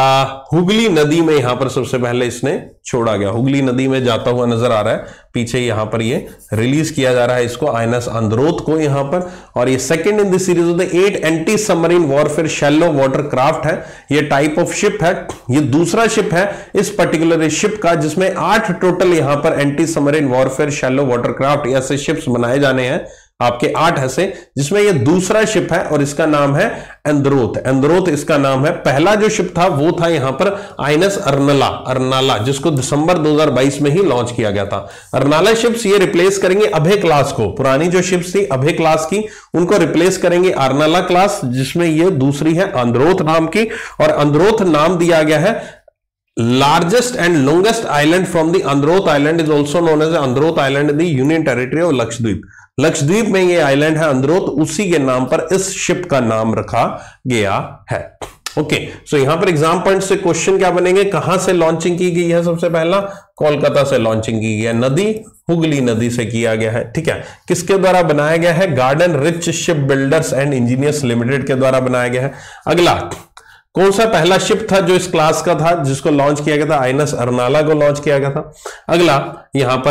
हुगली नदी में यहां पर सबसे पहले इसने छोड़ा गया। हुगली नदी में जाता हुआ नजर आ रहा है पीछे, यहां पर ये रिलीज किया जा रहा है इसको आईएनएस अंद्रोथ को यहां पर। और ये second in the series of the 8 anti submarine warfare shallow water craft है। ये टाइप ऑफ शिप है, ये दूसरा शिप है इस पर्टिकुलर शिप का जिसमें 8 टोटल यहां पर anti submarine warfare shallow water craft ऐसे शिप्स बनाए जाने हैं आपके 8 ऐसे, जिसमें ये दूसरा शिप है और इसका नाम है अंद्रोथ। अंद्रोथ इसका नाम है। पहला जो शिप था वो था यहां पर आईएनएस अर्नाला जिसको दिसंबर 2022 में ही लॉन्च किया गया था। अर्नाला शिप्स ये रिप्लेस करेंगे अभय क्लास को। पुरानी जो शिप्स थी अभय क्लास की उनको रिप्लेस करेंगे अर्नाला क्लास, जिसमें ये दूसरी है अंद्रोथ नाम की। और अंद्रोथ नाम दिया गया है largest and longest island from the Androth island is also known as Androth island in the union territory of Lakshadweep. Lakshadweep में ये आइलैंड है अंद्रोथ, उसी के नाम पर इस शिप का नाम रखा गया है। ओके, सो यहां पर एग्जाम पॉइंट से क्वेश्चन क्या बनेंगे, कहां से लॉन्चिंग की गई है, सबसे पहला कोलकाता से लॉन्चिंग की गई है, नदी हुगली नदी से किया गया है। ठीक है, किसके द्वारा बनाया गया है, Garden Reach ship builders and engineers limited के द्वारा बनाया गया है। अगला कौन सा पहला शिप था जो इस क्लास का था जिसको लॉन्च किया गया था, आईएनएस अर्नाला को लॉन्च किया गया था। अगला यहां पर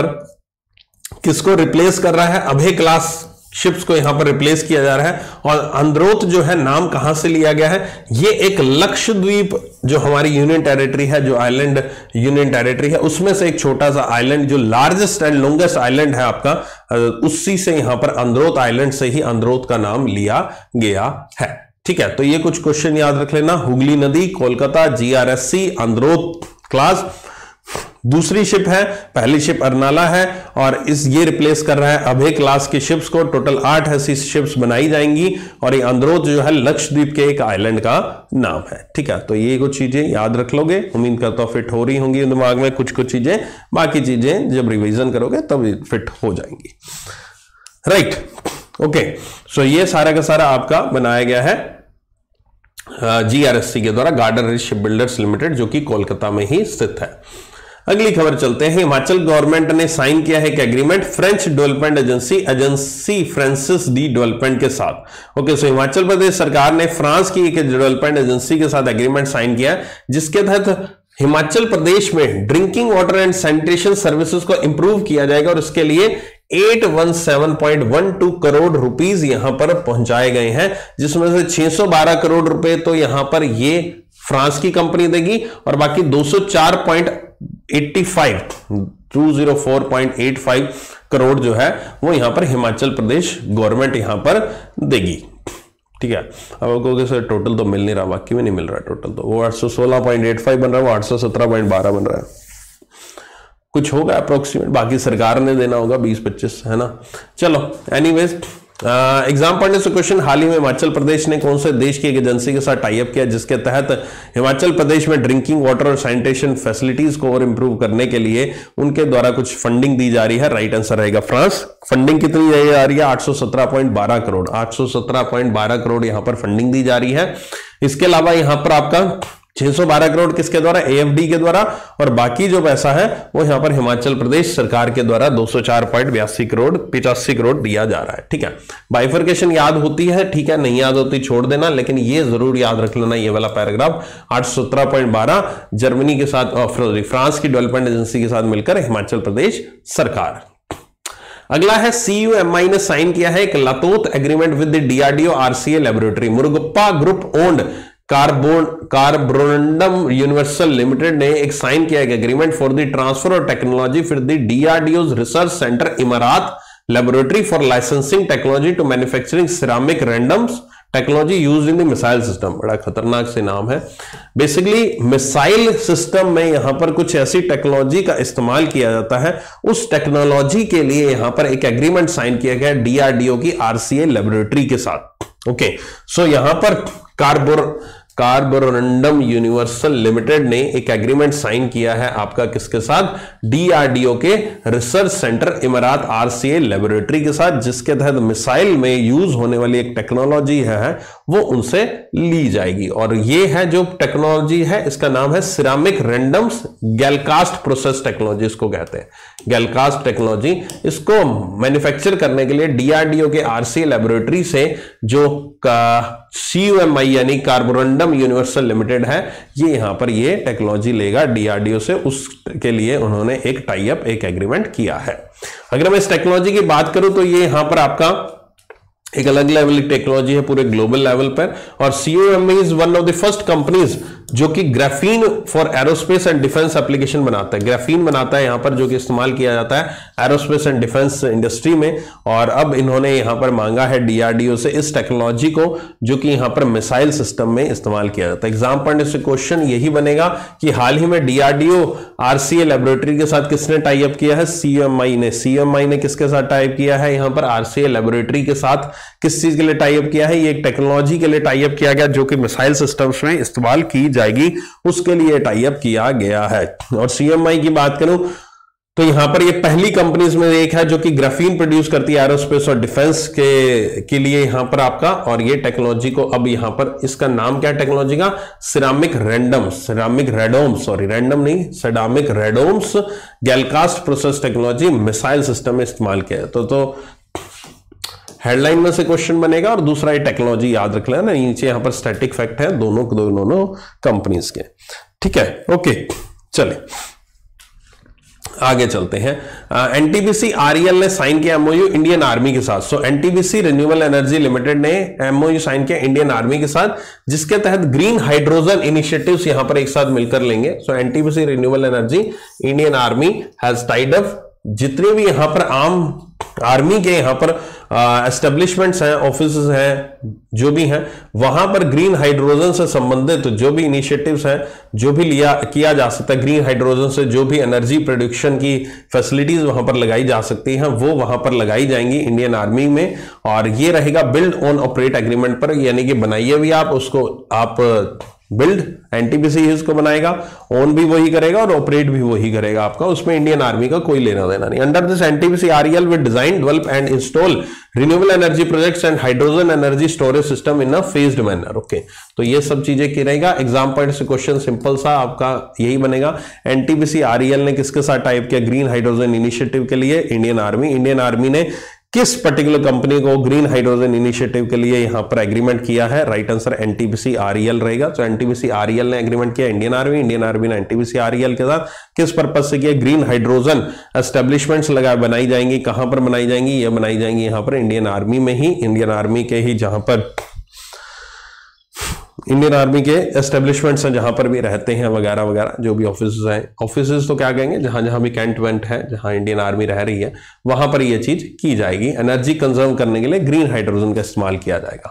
किसको रिप्लेस कर रहा है, अभय क्लास शिप्स को यहां पर रिप्लेस किया जा रहा है। और अंद्रोथ जो है नाम कहां से लिया गया है, ये एक लक्षद्वीप जो हमारी यूनियन टेरिटरी है, जो आइलैंड यूनियन टेरिटरी है उसमें से एक छोटा सा आइलैंड जो लार्जेस्ट एंड लॉन्गेस्ट आइलैंड है आपका, उसी से यहां पर अंद्रोथ आइलैंड से ही अंद्रोथ का नाम लिया गया है। ठीक है, तो ये कुछ क्वेश्चन याद रख लेना। हुगली नदी, कोलकाता, जीआरएससी, अंद्रोथ क्लास दूसरी शिप है, पहली शिप अर्नाला है और ये रिप्लेस कर रहा है अभय क्लास की शिप्स को। टोटल 8 ऐसी शिप्स बनाई जाएंगी और ये अंद्रोथ जो है लक्षद्वीप के एक आइलैंड का नाम है। ठीक है, तो ये कुछ चीजें याद रख लोगे, उम्मीद करता हूं फिट हो रही होंगी दिमाग में कुछ चीजें, बाकी चीजें जब रिवीजन करोगे तब फिट हो जाएंगी। राइट, ओके, सो ये सारा का सारा आपका बनाया गया है जीआरएससी के द्वारा, Garden Reach ship builders limited, जो कि कोलकाता में ही स्थित है। अगली खबर चलते हैं। हिमाचल गवर्नमेंट ने साइन किया है एक agreement French development agency Francaise de development के साथ। ओके, सो हिमाचल प्रदेश सरकार ने फ्रांस की एक डेवलपमेंट एजेंसी के साथ एग्रीमेंट साइन किया जिसके तहत हिमाचल प्रदेश में drinking water and sanitation services को इंप्रूव किया जाएगा और इसके लिए 817.12 करोड़ रुपीस यहां पर पहुंचाए गए हैं, जिसमें से 612 करोड़ रुपए तो यहां पर ये फ्रांस की कंपनी देगी और बाकी 204.85 करोड़ जो है वो यहां पर हिमाचल प्रदेश गवर्नमेंट यहां पर देगी। ठीक है, अब आपको सर टोटल तो मिल नहीं रहा, वाकई में नहीं मिल रहा टोटल, तो वो 816.85 बन रहा है, वो 817.12 बन रहा है, कुछ होगा अप्रोक्सीमेट, बाकी सरकार ने देना होगा 20-25, है ना। चलो एनीवेज, एग्जाम पढ़ने से क्वेश्चन, हाल ही में हिमाचल प्रदेश ने कौन से देश की एक एजेंसी के साथ टाई अप किया जिसके तहत हिमाचल प्रदेश में ड्रिंकिंग वाटर और सैनिटेशन फैसिलिटीज को और इंप्रूव करने के लिए उनके द्वारा कुछ फंडिंग दी जा रही है। राइट आंसर रहेगा फ्रांस। फंडिंग कितनी जा रही है, 817.12 करोड़, 817.12 करोड़ यहां पर फंडिंग दी जा रही है। इसके अलावा यहां पर आपका 612 करोड़ किसके द्वारा, एएफडी के द्वारा, और बाकी जो पैसा है वो यहां पर हिमाचल प्रदेश सरकार के द्वारा 204.82 करोड़ 85 करोड़ दिया जा रहा है। ठीक है, बाइफर्केशन याद होती है, ठीक है, नहीं याद होती छोड़ देना, लेकिन ये जरूर याद रख लेना, ये वाला पैराग्राफ 817.12 जर्मनी के साथ, फ्रांस की डेवलपमेंट एजेंसी के साथ मिलकर हिमाचल प्रदेश सरकार। अगला है CUMI ने साइन किया है एक LAToT agreement with the DRDO RCA laboratory. Murugappa group owned Carborundum Universal limited ने एक साइन किया एक agreement for the transfer of technology for the DRDO's research centre Imarat laboratory for licensing technology to manufacturing ceramic randoms technology used in the missile system. बड़ा खतरनाक से नाम है। Basically missile system में यहां पर कुछ ऐसी टेक्नोलॉजी का इस्तेमाल किया जाता है, उस टेक्नोलॉजी के लिए यहां पर एक एग्रीमेंट साइन किया गया DRDO की RCA लेबोरेटरी के साथ। ओके, सो यहां पर कार्बोरंडम यूनिवर्सल लिमिटेड ने एक एग्रीमेंट साइन किया है आपका किसके साथ, डीआरडीओ के research centre Imarat RCA laboratory के साथ, जिसके तहत मिसाइल में यूज होने वाली एक टेक्नोलॉजी है वो उनसे ली जाएगी। और ये है जो टेक्नोलॉजी है, इसका नाम है ceramic randoms gelcast process technology, इसको कहते हैं गैलकास्ट टेक्नोलॉजी। इसको मैन्युफैक्चर करने के लिए डीआरडीओ के आरसीए लेबोरेटरी से जो CUMI यानी कार्बोरंडम यूनिवर्सल लिमिटेड है, ये यहां पर ये टेक्नोलॉजी लेगा डीआरडीओ से, उसके लिए उन्होंने एक टाई अप, एक एग्रीमेंट किया है। अगर मैं इस टेक्नोलॉजी की बात करूं तो ये यहां पर आपका एक अलग लेवल की टेक्नोलॉजी है पूरे ग्लोबल लेवल पर। और CUMI is one of the first companies जो कि graphene for aerospace and defence application बनाता है, ग्राफीन बनाता है यहां पर, जो कि इस्तेमाल किया जाता है एरोस्पेस एंड डिफेंस इंडस्ट्री में। और अब इन्होंने यहां पर मांगा है डीआरडीओ से इस टेक्नोलॉजी को, जो कि यहां पर मिसाइल सिस्टम में इस्तेमाल किया जाता है। एग्जाम पढ़ने से क्वेश्चन यही बनेगा कि हाल ही में डीआरडीओ आरसीए लेबोरेटरी के साथ किसने टाई अप किया है, CUMI ने। CUMI ने किसके साथ टाई अप किया है, यहां पर आरसीए लेबोरेटरी के साथ। किस चीज के लिए टाई अप किया है, ये एक टेक्नोलॉजी के लिए टाई अप किया गया जो कि मिसाइल सिस्टम्स में इस्तेमाल की जाएगी, उसके लिए टाई अप किया गया है। और CUMI की बात करूं तो यहां पर ये पहली कंपनीज में एक है जो कि ग्राफीन प्रोड्यूस करती है एरोस्पेस और डिफेंस के लिए यहां पर आपका। और ये टेक्नोलॉजी को अब यहां पर, इसका नाम क्या है टेक्नोलॉजी का, ceramic randoms gelcast process technology missile system में इस्तेमाल किया है। तो हेडलाइन में से क्वेश्चन बनेगा। और दूसरा ये टेक्नोलॉजी याद रख लेना, नीचे यहां पर स्टैटिक फैक्ट है दोनों कंपनीज के, ठीक है। ओके, चले आगे चलते हैं। एनटीपीसी आरईएल ने साइन किया एमओयू इंडियन आर्मी के साथ। So NTPC renewable energy limited ने एमओयू साइन किया इंडियन आर्मी के साथ, जिसके तहत ग्रीन हाइड्रोजन इनिशिएटिव्स यहां पर एक साथ मिलकर लेंगे। So NTPC renewable energy Indian army has tied up, जितने भी यहां पर आर्मी के यहां पर एस्टेब्लिशमेंट्स हैं, ऑफिसेस हैं, जो भी हैं, वहां पर ग्रीन हाइड्रोजन से संबंधित जो भी इनिशिएटिव्स हैं, जो भी किया जा सकता है ग्रीन हाइड्रोजन से, जो भी एनर्जी प्रोडक्शन की फैसिलिटीज वहां पर लगाई जा सकती हैं, वो वहां पर लगाई जाएंगी इंडियन आर्मी में। और ये रहेगा बिल्ड ऑन ऑपरेट एग्रीमेंट पर, यानी कि बनाइए भी आप उसको, आप बिल्ड एनटीपीसी इसको बनाएगा, ओन भी वही करेगा और ऑपरेट भी वही करेगा आपका, उसमें इंडियन आर्मी का कोई लेना देना नहीं। Under this NTPC REL will design, develop and install renewable energy projects and hydrogen energy storage system in a phased manner. Okay, तो ये सब चीजें की रहेगा। एग्जाम पॉइंट से क्वेश्चन सिंपल सा आपका यही बनेगा, एनटीपीसी आरईएल ने किसके साथ टाइप किया ग्रीन हाइड्रोजन इनिशिएटिव के लिए, इंडियन आर्मी ने किस पर्टिकुलर कंपनी को ग्रीन हाइड्रोजन इनिशिएटिव के लिए यहां पर एग्रीमेंट किया है, राइट आंसर एनटीपीसी आरईएल रहेगा। तो एनटीपीसी आरईएल ने एग्रीमेंट किया इंडियन आर्मी ने एनटीपीसी आरईएल के साथ किस पर्पज से किया, ग्रीन हाइड्रोजन एस्टेब्लिशमेंट्स बनाई जाएंगी, कहां पर बनाई जाएंगी, ये बनाई जाएंगी यहां पर इंडियन आर्मी में ही, इंडियन आर्मी के ही, जहां पर इंडियन आर्मी के एस्टेब्लिशमेंट्स हैं, जहां पर भी रहते हैं वगैरह वगैरह, जो भी ऑफिस हैं, ऑफिस तो क्या कहेंगे, जहां जहां भी कैंट वेंट है, जहां इंडियन आर्मी रह रही है, वहां पर यह चीज की जाएगी। एनर्जी कंजर्व करने के लिए ग्रीन हाइड्रोजन का इस्तेमाल किया जाएगा।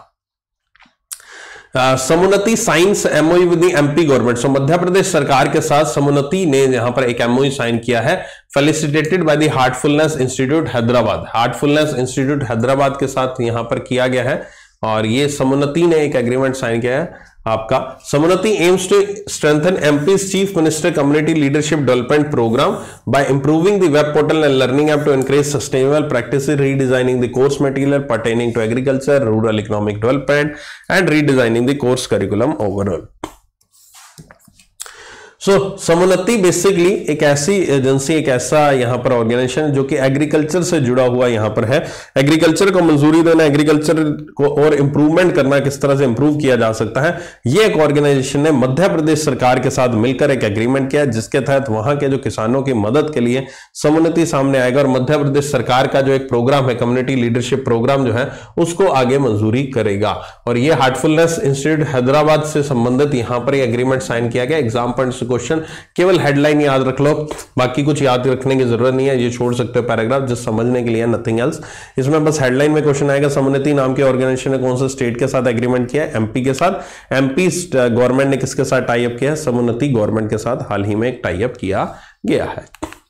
Samunnati signs MOU with the MP government. So Madhya Pradesh सरकार के साथ समुन्नति ने यहां पर एक एमओयू साइन किया है, felicitated by the Heartfulness Institute Hyderabad. Heartfulness Institute Hyderabad के साथ यहां पर किया गया है, और ये समुन्नति ने एक एग्रीमेंट साइन किया है आपका। Samunnati aims to strengthen MP's chief minister community leadership development programme by improving the web portal and learning app to encourage sustainable practices, redesigning the course material pertaining to agriculture, rural economic development and redesigning the course curriculum overall. Samunnati basically एक ऐसी agency, एक ऐसा यहां पर organisation जो कि agriculture से जुड़ा हुआ यहां पर है। एग्रीकल्चर को मंजूरी देना, एग्रीकल्चर को और इंप्रूवमेंट करना, किस तरह से इंप्रूव किया जा सकता है, ये एक ऑर्गेनाइजेशन ने मध्य प्रदेश सरकार के साथ मिलकर एक एग्रीमेंट किया, जिसके तहत वहां के जो किसानों की मदद के लिए समुन्नति सामने आएगा और मध्य प्रदेश सरकार का जो एक प्रोग्राम है, कम्युनिटी लीडरशिप प्रोग्राम जो है, उसको आगे मंजूरी करेगा। और ये हार्टफुलनेस इंस्टीट्यूट हैदराबाद से संबंधित यहां पर एग्रीमेंट साइन किया गया। एग्जाम पॉइंट क्वेश्चन केवल हेडलाइन याद रख लो, बाकी कुछ याद रखने की जरूरत नहीं है, ये छोड़ सकते हो पैराग्राफ, जस्ट समझने के लिए, नथिंग एल्स। इसमें बस हेडलाइन में क्वेश्चन आएगा, समुन्नति नाम के ऑर्गेनाइजेशन ने कौन से स्टेट के साथ एग्रीमेंट किया है, एमपी के साथ। एमपी गवर्नमेंट ने किसके साथ टाई अप किया है, समुन्नति गवर्नमेंट के साथ हाल ही में एक टाई अप किया गया है।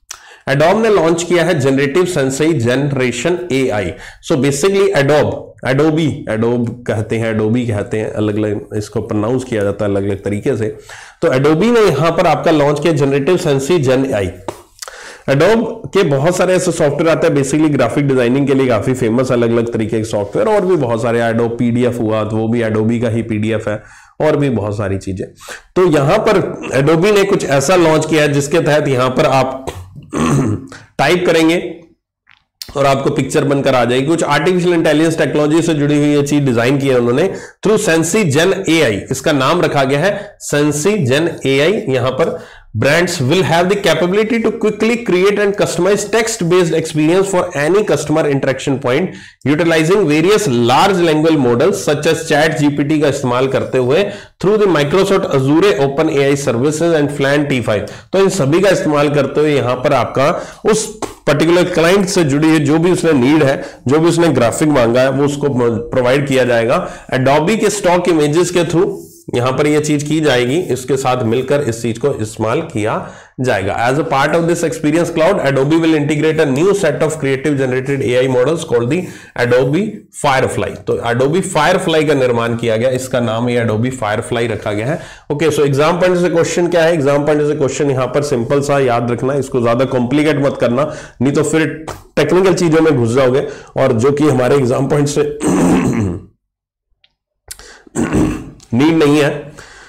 एडोब ने लॉन्च किया है generative Sensei generation AI. So basically Adobe कहते हैं, एडोबी कहते हैं, अलग अलग इसको प्रोनाउंस किया जाता है अलग अलग तरीके से। तो एडोबी ने यहां पर आपका लॉन्च किया generative Sensei gen AI. Adobe के बहुत सारे ऐसे सॉफ्टवेयर आते हैं बेसिकली ग्राफिक डिजाइनिंग के लिए काफी फेमस अलग अलग तरीके के सॉफ्टवेयर, और भी बहुत सारे, एडोब पीडीएफ हुआ तो वो भी एडोबी का ही पीडीएफ है, और भी बहुत सारी चीजें। तो यहां पर एडोबी ने कुछ ऐसा लॉन्च किया है जिसके तहत यहां पर आप टाइप करेंगे और आपको पिक्चर बनकर आ जाएगी। कुछ आर्टिफिशियल इंटेलिजेंस टेक्नोलॉजी से जुड़ी हुई ये चीज डिजाइन की है उन्होंने थ्रू सेंसी जेन एआई। इसका नाम रखा गया है सेंसी जेन एआई। यहां पर brands will have the capability to quickly create and customize text-based experience for any customer interaction point utilizing various large language models such as ChatGPT का इस्तेमाल करते हुए through the Microsoft Azure OpenAI services and Flan T5। तो इन सभी का इस्तेमाल करते हुए यहां पर आपका उस पर्टिकुलर क्लाइंट से जुड़ी है जो भी उसने नीड है, जो भी उसने ग्राफिक मांगा है, वो उसको प्रोवाइड किया जाएगा। एडोबी के स्टॉक इमेजेस के थ्रू यहां पर यह चीज की जाएगी, इसके साथ मिलकर इस चीज को इस्तेमाल किया जाएगा। As a part of this experience cloud, Adobe will integrate a new set of creative generated AI models called the Adobe Firefly. तो एडोबी फायरफ्लाई का निर्माण किया गया, इसका नाम ये एडोबी फायरफ्लाई रखा गया है। ओके, सो एग्जाम पॉइंट से क्वेश्चन क्या है? एग्जाम पॉइंट से क्वेश्चन यहां पर सिंपल सा याद रखना, इसको ज्यादा कॉम्प्लिकेट मत करना, नहीं तो फिर टेक्निकल चीजों में घुस जाओगे, और जो कि हमारे एग्जाम पॉइंट से नीड नहीं है।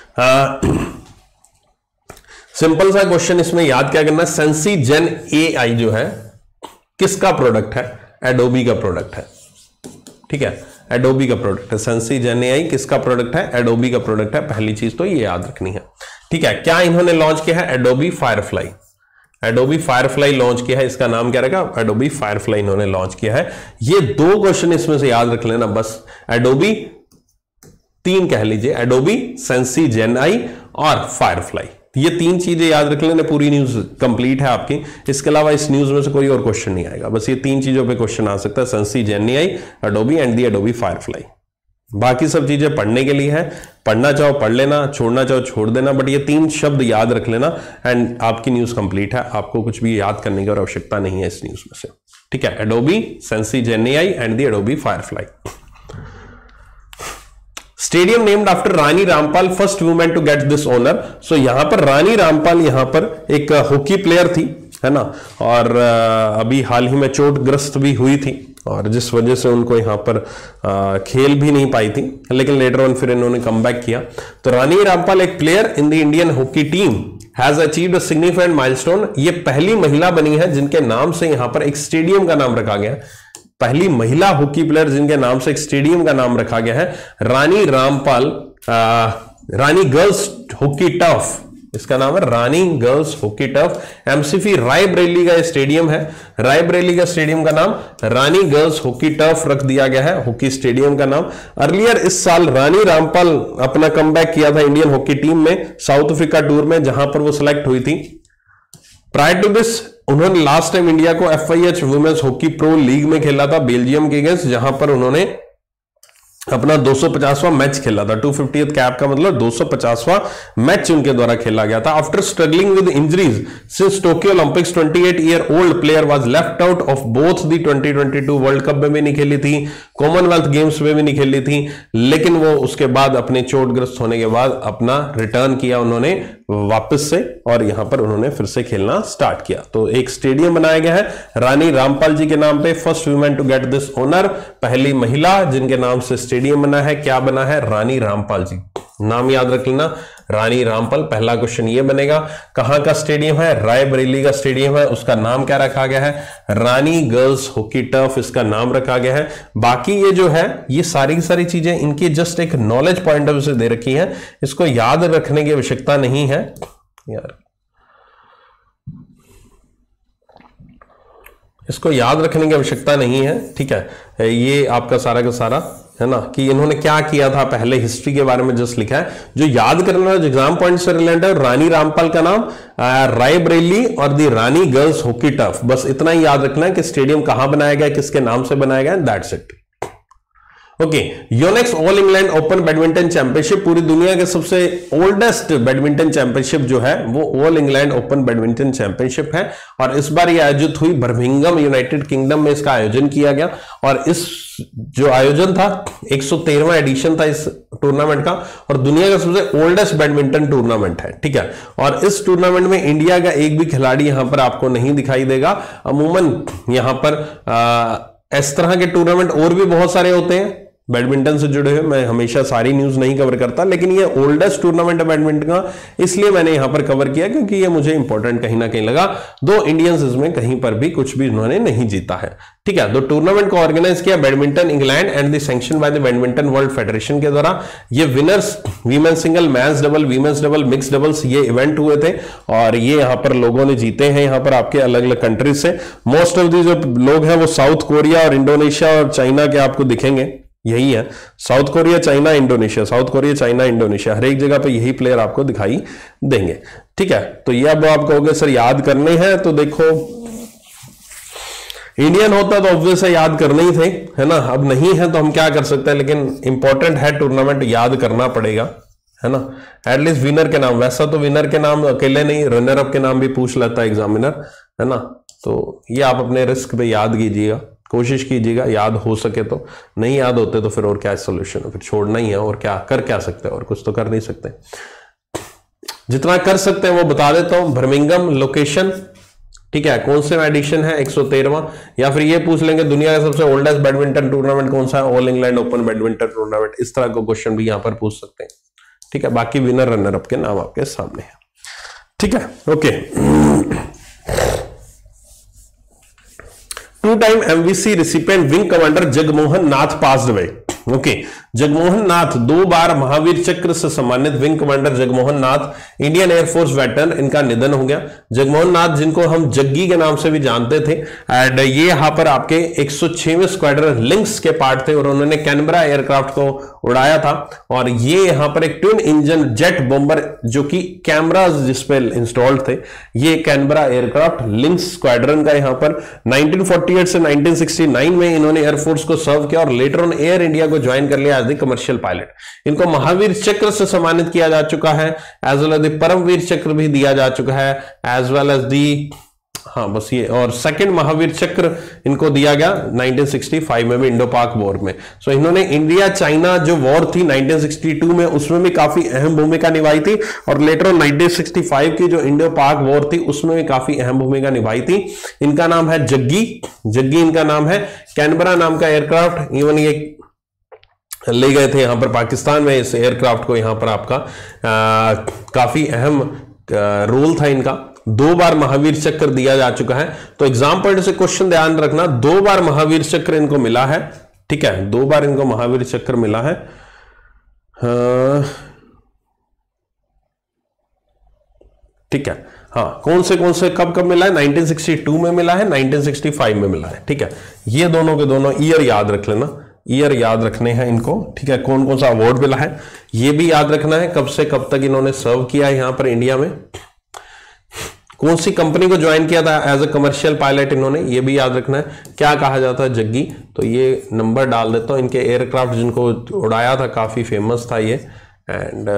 सिंपल सा क्वेश्चन इसमें याद क्या करना है, सेंसी जेन एआई जो है किसका प्रोडक्ट है? एडोबी का प्रोडक्ट है। ठीक है, एडोबी का प्रोडक्ट है। सेंसी जेन एआई किसका प्रोडक्ट है? एडोबी का प्रोडक्ट है। पहली चीज तो ये याद रखनी है। ठीक है, क्या इन्होंने लॉन्च किया है? Adobe Firefly. Adobe Firefly launch किया है, इसका नाम क्या रहेगा? एडोबी फायरफ्लाई इन्होंने लॉन्च किया है। ये दो क्वेश्चन इसमें से याद रख लेना बस। एडोबी, तीन कह लीजिए, एडोबी, सेंसी जेन आई और फायरफ्लाई, ये तीन चीजें याद रख लेना। पूरी न्यूज कंप्लीट है आपकी। इसके अलावा इस न्यूज में से कोई और क्वेश्चन नहीं आएगा, बस ये तीन चीजों पे क्वेश्चन आ सकता है, Sensei gen AI, Adobe and the Adobe Firefly. बाकी सब चीजें पढ़ने के लिए है, पढ़ना चाहो पढ़ लेना, छोड़ना चाहो छोड़ देना, बट ये तीन शब्द याद रख लेना एंड आपकी न्यूज कंप्लीट है। आपको कुछ भी याद करने की और आवश्यकता नहीं है इस न्यूज में से। ठीक है, Adobe, Sensei gen AI and the Adobe Firefly. Stadium named after Rani Rampal, first women to get this honour. So यहां पर रानी रामपाल यहां पर एक हॉकी प्लेयर थी, है ना, और अभी हाल ही में चोटग्रस्त भी हुई थी, और जिस वजह से उनको यहां पर खेल भी नहीं पाई थी, लेकिन लेटर ऑन फिर इन्होंने कम बैक किया। तो रानी रामपाल एक player in the Indian hockey team has achieved a significant milestone. ये पहली महिला बनी है जिनके नाम से यहां पर एक स्टेडियम का नाम रखा गया। पहली महिला हॉकी प्लेयर जिनके नाम से एक स्टेडियम का नाम रखा गया है, Rani Rampal, Rani girls hockey turf, इसका नाम है Rani girls hockey turf. MCF Raebareli का स्टेडियम है, रायबरेली का स्टेडियम का नाम रानी गर्ल्स हॉकी टर्फ रख दिया गया है, हॉकी स्टेडियम का नाम। अर्लियर इस साल रानी रामपाल अपना कमबैक किया था इंडियन हॉकी टीम में साउथ अफ्रीका टूर में, जहां पर वो सिलेक्ट हुई थी। प्रायर टू दिस उन्होंने लास्ट टाइम इंडिया को FIH women's hockey pro league में खेला था बेल्जियम के अगेंस्ट, जहां पर उन्होंने अपना 250वां मैच खेला था। 250th कैप का मतलब 250वां मैच उनके द्वारा खेला गया था। After struggling with injuries since Tokyo Olympics, 28-year-old player was left out of both the 2022 world cup में भी नहीं खेली थी, कॉमनवेल्थ गेम्स में भी नहीं खेली थी, लेकिन वो उसके बाद अपने चोटग्रस्त होने के बाद अपना रिटर्न किया उन्होंने वापस से, और यहां पर उन्होंने फिर से खेलना स्टार्ट किया। तो एक स्टेडियम बनाया गया है रानी रामपाल जी के नाम पे, first women to get this honour, पहली महिला जिनके नाम से स्टेडियम बना है। क्या बना है? रानी रामपाल जी, नाम याद रख लेना, रानी रामपाल। पहला क्वेश्चन ये बनेगा, कहां का स्टेडियम है? रायबरेली का स्टेडियम है, उसका नाम क्या रखा गया है? रानी गर्ल्स हॉकी टर्फ इसका नाम रखा गया है। बाकी ये जो है ये सारी की सारी चीजें इनकी जस्ट एक नॉलेज पॉइंट ऑफ व्यू से दे रखी है, इसको याद रखने की आवश्यकता नहीं है यार, इसको याद रखने की आवश्यकता नहीं है। ठीक है, ये आपका सारा का सारा है ना, कि इन्होंने क्या किया था पहले, हिस्ट्री के बारे में जस्ट लिखा है। जो याद करना है, जो एग्जाम पॉइंट से रिलेटेड है, रानी रामपाल का नाम, रायबरेली और the Rani girls hockey turf, बस इतना ही याद रखना है कि स्टेडियम कहां बनाया गया, किसके नाम से बनाया गया, that's it. Okay, Yonex All England Open badminton championship पूरी दुनिया के सबसे ओल्डेस्ट बैडमिंटन चैंपियनशिप जो है वो All England Open badminton championship है और इस बार ये आयोजित हुई बर्मिंघम यूनाइटेड किंगडम में इसका आयोजन किया गया और इस जो आयोजन था 113वां एडिशन था इस टूर्नामेंट का और दुनिया का सबसे ओल्डेस्ट बैडमिंटन टूर्नामेंट है। ठीक है, और इस टूर्नामेंट में इंडिया का एक भी खिलाड़ी यहां पर आपको नहीं दिखाई देगा। अमूमन यहां पर इस तरह के टूर्नामेंट और भी बहुत सारे होते हैं बैडमिंटन से जुड़े हुए, मैं हमेशा सारी न्यूज नहीं कवर करता, लेकिन ये ओल्डेस्ट टूर्नामेंट है बैडमिंटन का, इसलिए मैंने यहां पर कवर किया क्योंकि ये मुझे इंपॉर्टेंट कहीं ना कहीं लगा। दो इंडियंस इसमें कहीं पर भी कुछ भी उन्होंने नहीं जीता है। ठीक है, तो टूर्नामेंट को ऑर्गेनाइज किया badminton England and the sanction by the badminton world federation के द्वारा। ये winners women single, men's double, women's double, mix doubles ये इवेंट हुए थे और ये यहां पर लोगों ने जीते हैं यहां पर आपके अलग अलग कंट्रीज से। मोस्ट ऑफ दी जो लोग हैं वो साउथ कोरिया और इंडोनेशिया और चाइना के आपको दिखेंगे, यही है South Korea, China, Indonesia, South Korea, China, Indonesia, हर एक जगह पे यही प्लेयर आपको दिखाई देंगे। ठीक है, तो ये अब आप कहोगे सर याद करने हैं, तो देखो इंडियन होता तो ऑब्वियस है याद करने ही थे, है ना, अब नहीं है तो हम क्या कर सकते हैं, लेकिन इंपॉर्टेंट है टूर्नामेंट, याद करना पड़ेगा, है ना, एटलीस्ट विनर के नाम। वैसा तो विनर के नाम अकेले नहीं, रनर अप के नाम भी पूछ लेता है एग्जामिनर, है ना, तो ये आप अपने रिस्क पे याद कीजिएगा, कोशिश कीजिएगा याद हो सके तो, नहीं याद होते तो फिर और क्या सोल्यूशन है, फिर छोड़ना ही है, और क्या कर क्या सकते हैं, और कुछ तो कर नहीं सकते। जितना कर सकते हैं वो बता देता हूं, बर्मिंघम लोकेशन, ठीक है, कौन से एडिशन है 113वां, या फिर ये पूछ लेंगे दुनिया का सबसे ओल्डेस्ट बैडमिंटन टूर्नामेंट कौन सा है, All England Open badminton tournament, इस तरह का क्वेश्चन भी यहां पर पूछ सकते हैं। ठीक है, बाकी विनर रनर अप के नाम आपके सामने है। ठीक है, okay. Two time MVC recipient wing commander Jagmohan Nath passed away. Okay, Jagmohan Nath 2 बार महावीर चक्र से सम्मानित wing commander Jagmohan Nath Indian air force veteran, इनका निधन हो गया। जगमोहन नाथ जिनको हम जग्गी के नाम से भी जानते थे, एंड ये यहां पर आपके 106वें स्क्वाड्रन लिंक्स के पार्ट थे और उन्होंने कैनबरा एयरक्राफ्ट को उड़ाया था और ये यहां पर एक ट्विन इंजन जेट बॉम्बर जो कि कैमरास जिसपे इंस्टॉल्ड थे, ये कैनबरा एयरक्राफ्ट लिंक्स स्क्वाड्रन का यहां पर 1948 से 1969 में इन्होंने एयरफोर्स को सर्व किया और लेटर ऑन एयर इंडिया को ज्वाइन कर लिया एज द कमर्शियल पायलट। इनको महावीर चक्र से सम्मानित किया जा चुका है, as well as the Paramvir Chakra भी दिया जा चुका है, एज वेल एज दी, हाँ बस ये, और सेकंड महावीर चक्र इनको दिया गया 1965 में भी इंडो पाक वॉर में। सो इन्होंने इंडिया चाइना जो वॉर थी 1962 में, उसमें भी काफी अहम भूमिका निभाई थी और लेटर 1965 की जो इंडो पाक वॉर थी उसमें भी काफी अहम भूमिका निभाई थी। इनका नाम है जग्गी, जग्गी इनका नाम है। कैनबरा नाम का एयरक्राफ्ट इवन ये ले गए थे यहां पर पाकिस्तान में, इस एयरक्राफ्ट को यहां पर आपका काफी अहम रोल था इनका। 2 बार महावीर चक्र दिया जा चुका है, तो एग्जाम पॉइंट से क्वेश्चन ध्यान रखना, 2 बार महावीर चक्र इनको मिला है। ठीक है, 2 बार इनको महावीर चक्र मिला है। ठीक है, हाँ, कौन से कब कब मिला है, 1962 में मिला है, 1965 में मिला है। ठीक है, ये दोनों के दोनों ईयर याद रख लेना, ईयर याद रखने हैं इनको। ठीक है, कौन कौन सा अवार्ड मिला है ये भी याद रखना है, कब से कब तक इन्होंने सर्व किया है यहां पर इंडिया में, कौन सी कंपनी को ज्वाइन किया था एज अ कमर्शियल पायलट इन्होंने, ये भी याद रखना है। क्या कहा जाता है जग्गी, तो ये नंबर डाल देता हूं। इनके एयरक्राफ्ट जिनको उड़ाया था काफी फेमस था ये, एंड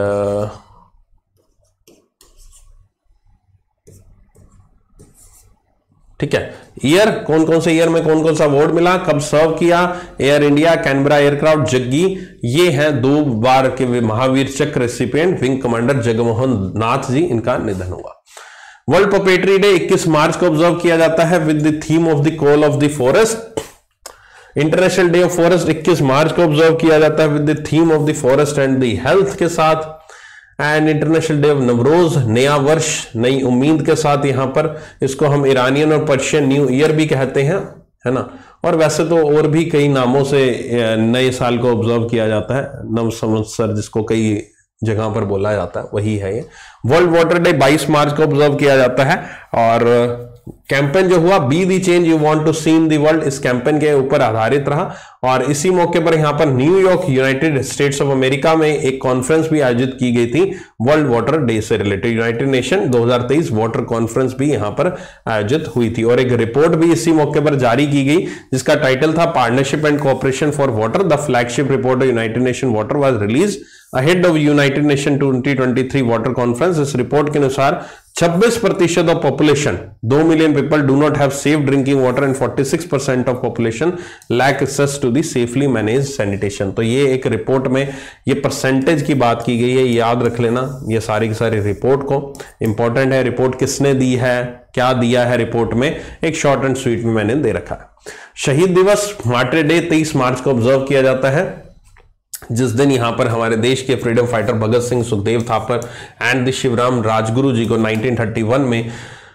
ठीक है, ईयर कौन कौन से ईयर में कौन कौन सा अवार्ड मिला, कब सर्व किया, air India, Canberra aircraft, Jaggi, ये हैं 2 बार के Mahavir Chakra recipient wing commander Jagmohan Nath ji, इनका निधन हुआ। वर्ल्ड पपेट्री डे 21 मार्च को ऑब्जर्व किया जाता है with the theme of the call of the forest. International day of forest 21 March को ऑब्जर्व किया जाता है with the theme of the forest and the health के साथ। And international day of Navroz, नया वर्ष नई उम्मीद के साथ, यहां पर इसको हम ईरानियन और पर्शियन न्यू ईयर भी कहते हैं, है ना, और वैसे तो और भी कई नामों से नए साल को ऑब्जर्व किया जाता है, नव संवत्सर जिसको कई जगह पर बोला जाता है, वही है ये। वर्ल्ड वाटर डे 22 मार्च को ऑब्जर्व किया जाता है और कैंपेन जो हुआ be the change you want to see in the world, इस कैंपेन के ऊपर आधारित रहा। और इसी मौके पर यहां पर New York United States of America में एक कॉन्फ्रेंस भी आयोजित की गई थी वर्ल्ड वाटर डे से related. United Nation 2023 water conference भी यहां पर आयोजित हुई थी और एक रिपोर्ट भी इसी मौके पर जारी की गई जिसका टाइटल था partnership and cooperation for water. The flagship report of United Nation water was release ahead of United Nation 2023 water conference. इस रिपोर्ट के अनुसार 26% of population 2 million people do not have safe drinking water and 46% of population lack access to the safely manage sanitation. तो ये एक report में ये percentage की बात की गई है, याद रख लेना ये सारी की सारी रिपोर्ट को। इंपॉर्टेंट है रिपोर्ट किसने दी है, क्या दिया है रिपोर्ट में, एक शॉर्ट एंड स्वीट में मैंने दे रखा है। शहीद दिवस मार्टिर डे 23 मार्च को ऑब्जर्व किया जाता है, जिस दिन यहां पर हमारे देश के freedom fighter Bhagat Singh, Sukhdev Thapar and Shivram Rajguru ji को 1931 में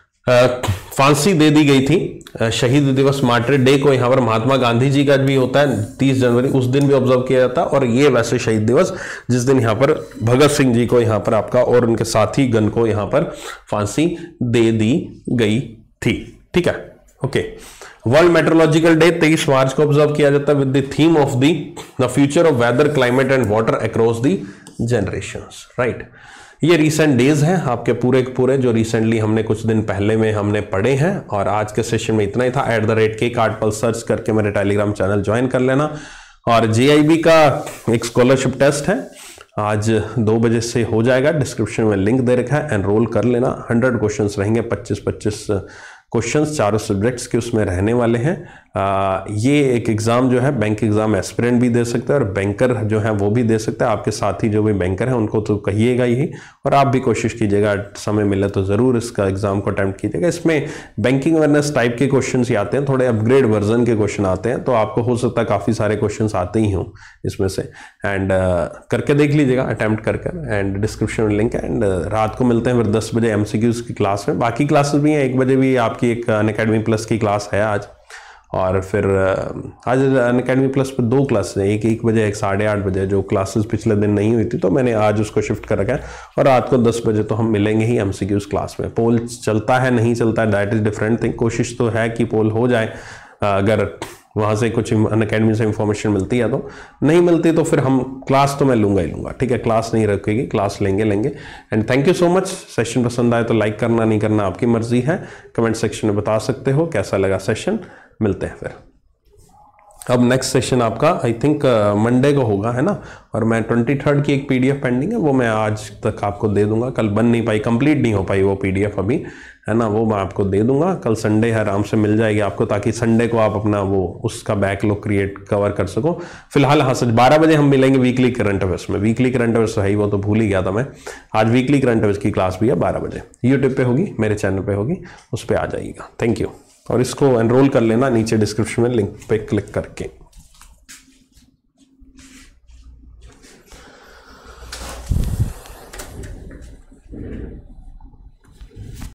फांसी दे दी गई थी। शहीद दिवस मार्टिर डे को यहां पर महात्मा गांधी जी का भी होता है 30 जनवरी, उस दिन भी ऑब्जर्व किया जाता है। और ये वैसे शहीद दिवस जिस दिन यहां पर भगत सिंह जी को यहां पर आपका और उनके साथी गण को यहां पर फांसी दे दी गई थी। ठीक है, okay. World metrological day 23 March को ऑब्जर्व किया जाता है with the theme of the future of weather, climate and water across the generations, right. ये रीसेंट डेज हैं आपके पूरे के पूरे जो रिसेंटली हमने कुछ दिन पहले में हमने पढ़े हैं। और आज के सेशन में इतना ही था। @KCARTPULSE सर्च करके मेरे टेलीग्राम चैनल ज्वाइन कर लेना। और JIB का एक स्कॉलरशिप टेस्ट है, आज 2 बजे से हो जाएगा, डिस्क्रिप्शन में लिंक दे रखा है, एनरोल कर लेना। 100 क्वेश्चंस रहेंगे, 25-25 क्वेश्चंस चारों सब्जेक्ट्स के उसमें रहने वाले हैं। ये एक एग्जाम जो है बैंक एग्जाम एस्पिरेंट भी दे सकते हैं और बैंकर जो है वो भी दे सकते हैं। आपके साथी जो भी बैंकर हैं उनको तो कहिएगा ही, और आप भी कोशिश कीजिएगा समय मिले तो ज़रूर इसका एग्जाम को अटेम्प्ट कीजिएगा। इसमें बैंकिंग अवेयरनेस टाइप के क्वेश्चन ही आते हैं, थोड़े अपग्रेड वर्जन के क्वेश्चन आते हैं, तो आपको हो सकता है काफ़ी सारे क्वेश्चन आते ही हों इसमें से। एंड करके देख लीजिएगा अटैम्प्ट कर एंड डिस्क्रिप्शन में लिंक है। एंड रात को मिलते हैं फिर 10 बजे MCQs की क्लास में। बाकी क्लासेस भी हैं, 1 बजे भी आपकी एक अनअकैडमी प्लस की क्लास है आज। और फिर आज अनअकैडमी प्लस पर 2 क्लासेस हैं, एक बजे, एक 8:30 बजे। जो क्लासेस पिछले दिन नहीं हुई थी तो मैंने आज उसको शिफ्ट कर रखा है। और रात को 10 बजे तो हम मिलेंगे ही MCQs क्लास में। पोल चलता है नहीं चलता है दैट इज डिफरेंट थिंग। कोशिश तो है कि पोल हो जाए, अगर वहाँ से कुछ अनअकैडमी से इंफॉर्मेशन मिलती है तो। नहीं मिलती तो फिर हम क्लास तो मैं लूँगा ही लूँगा, ठीक है। क्लास नहीं रखेगी, क्लास लेंगे। And thank you so much. Session पसंद आए तो लाइक करना, नहीं करना आपकी मर्जी है। कमेंट सेक्शन में बता सकते हो कैसा लगा सेशन। मिलते हैं फिर। अब नेक्स्ट सेशन आपका आई थिंक मंडे को होगा, है ना। और मैं 23 की एक PDF पेंडिंग है, वो मैं आज तक आपको दे दूंगा। कल बन नहीं पाई, कंप्लीट नहीं हो पाई वो PDF अभी, है ना, वो मैं आपको दे दूंगा। कल संडे है, आराम से मिल जाएगी आपको, ताकि संडे को आप अपना वो उसका बैकलॉग क्रिएट कवर कर सको। फिलहाल हाँ सच 12 बजे हम मिलेंगे वीकली करंट अफेयर्स में। वीकली करंट अफेयर्स है ही, वो तो भूल ही गया था मैं। आज वीकली करंट अफेयर्स की क्लास भी है 12 बजे, यूट्यूब पे होगी, मेरे चैनल पे होगी, उस पर आ जाइएगा। Thank you. और इसको एनरोल कर लेना नीचे डिस्क्रिप्शन में लिंक पे क्लिक करके।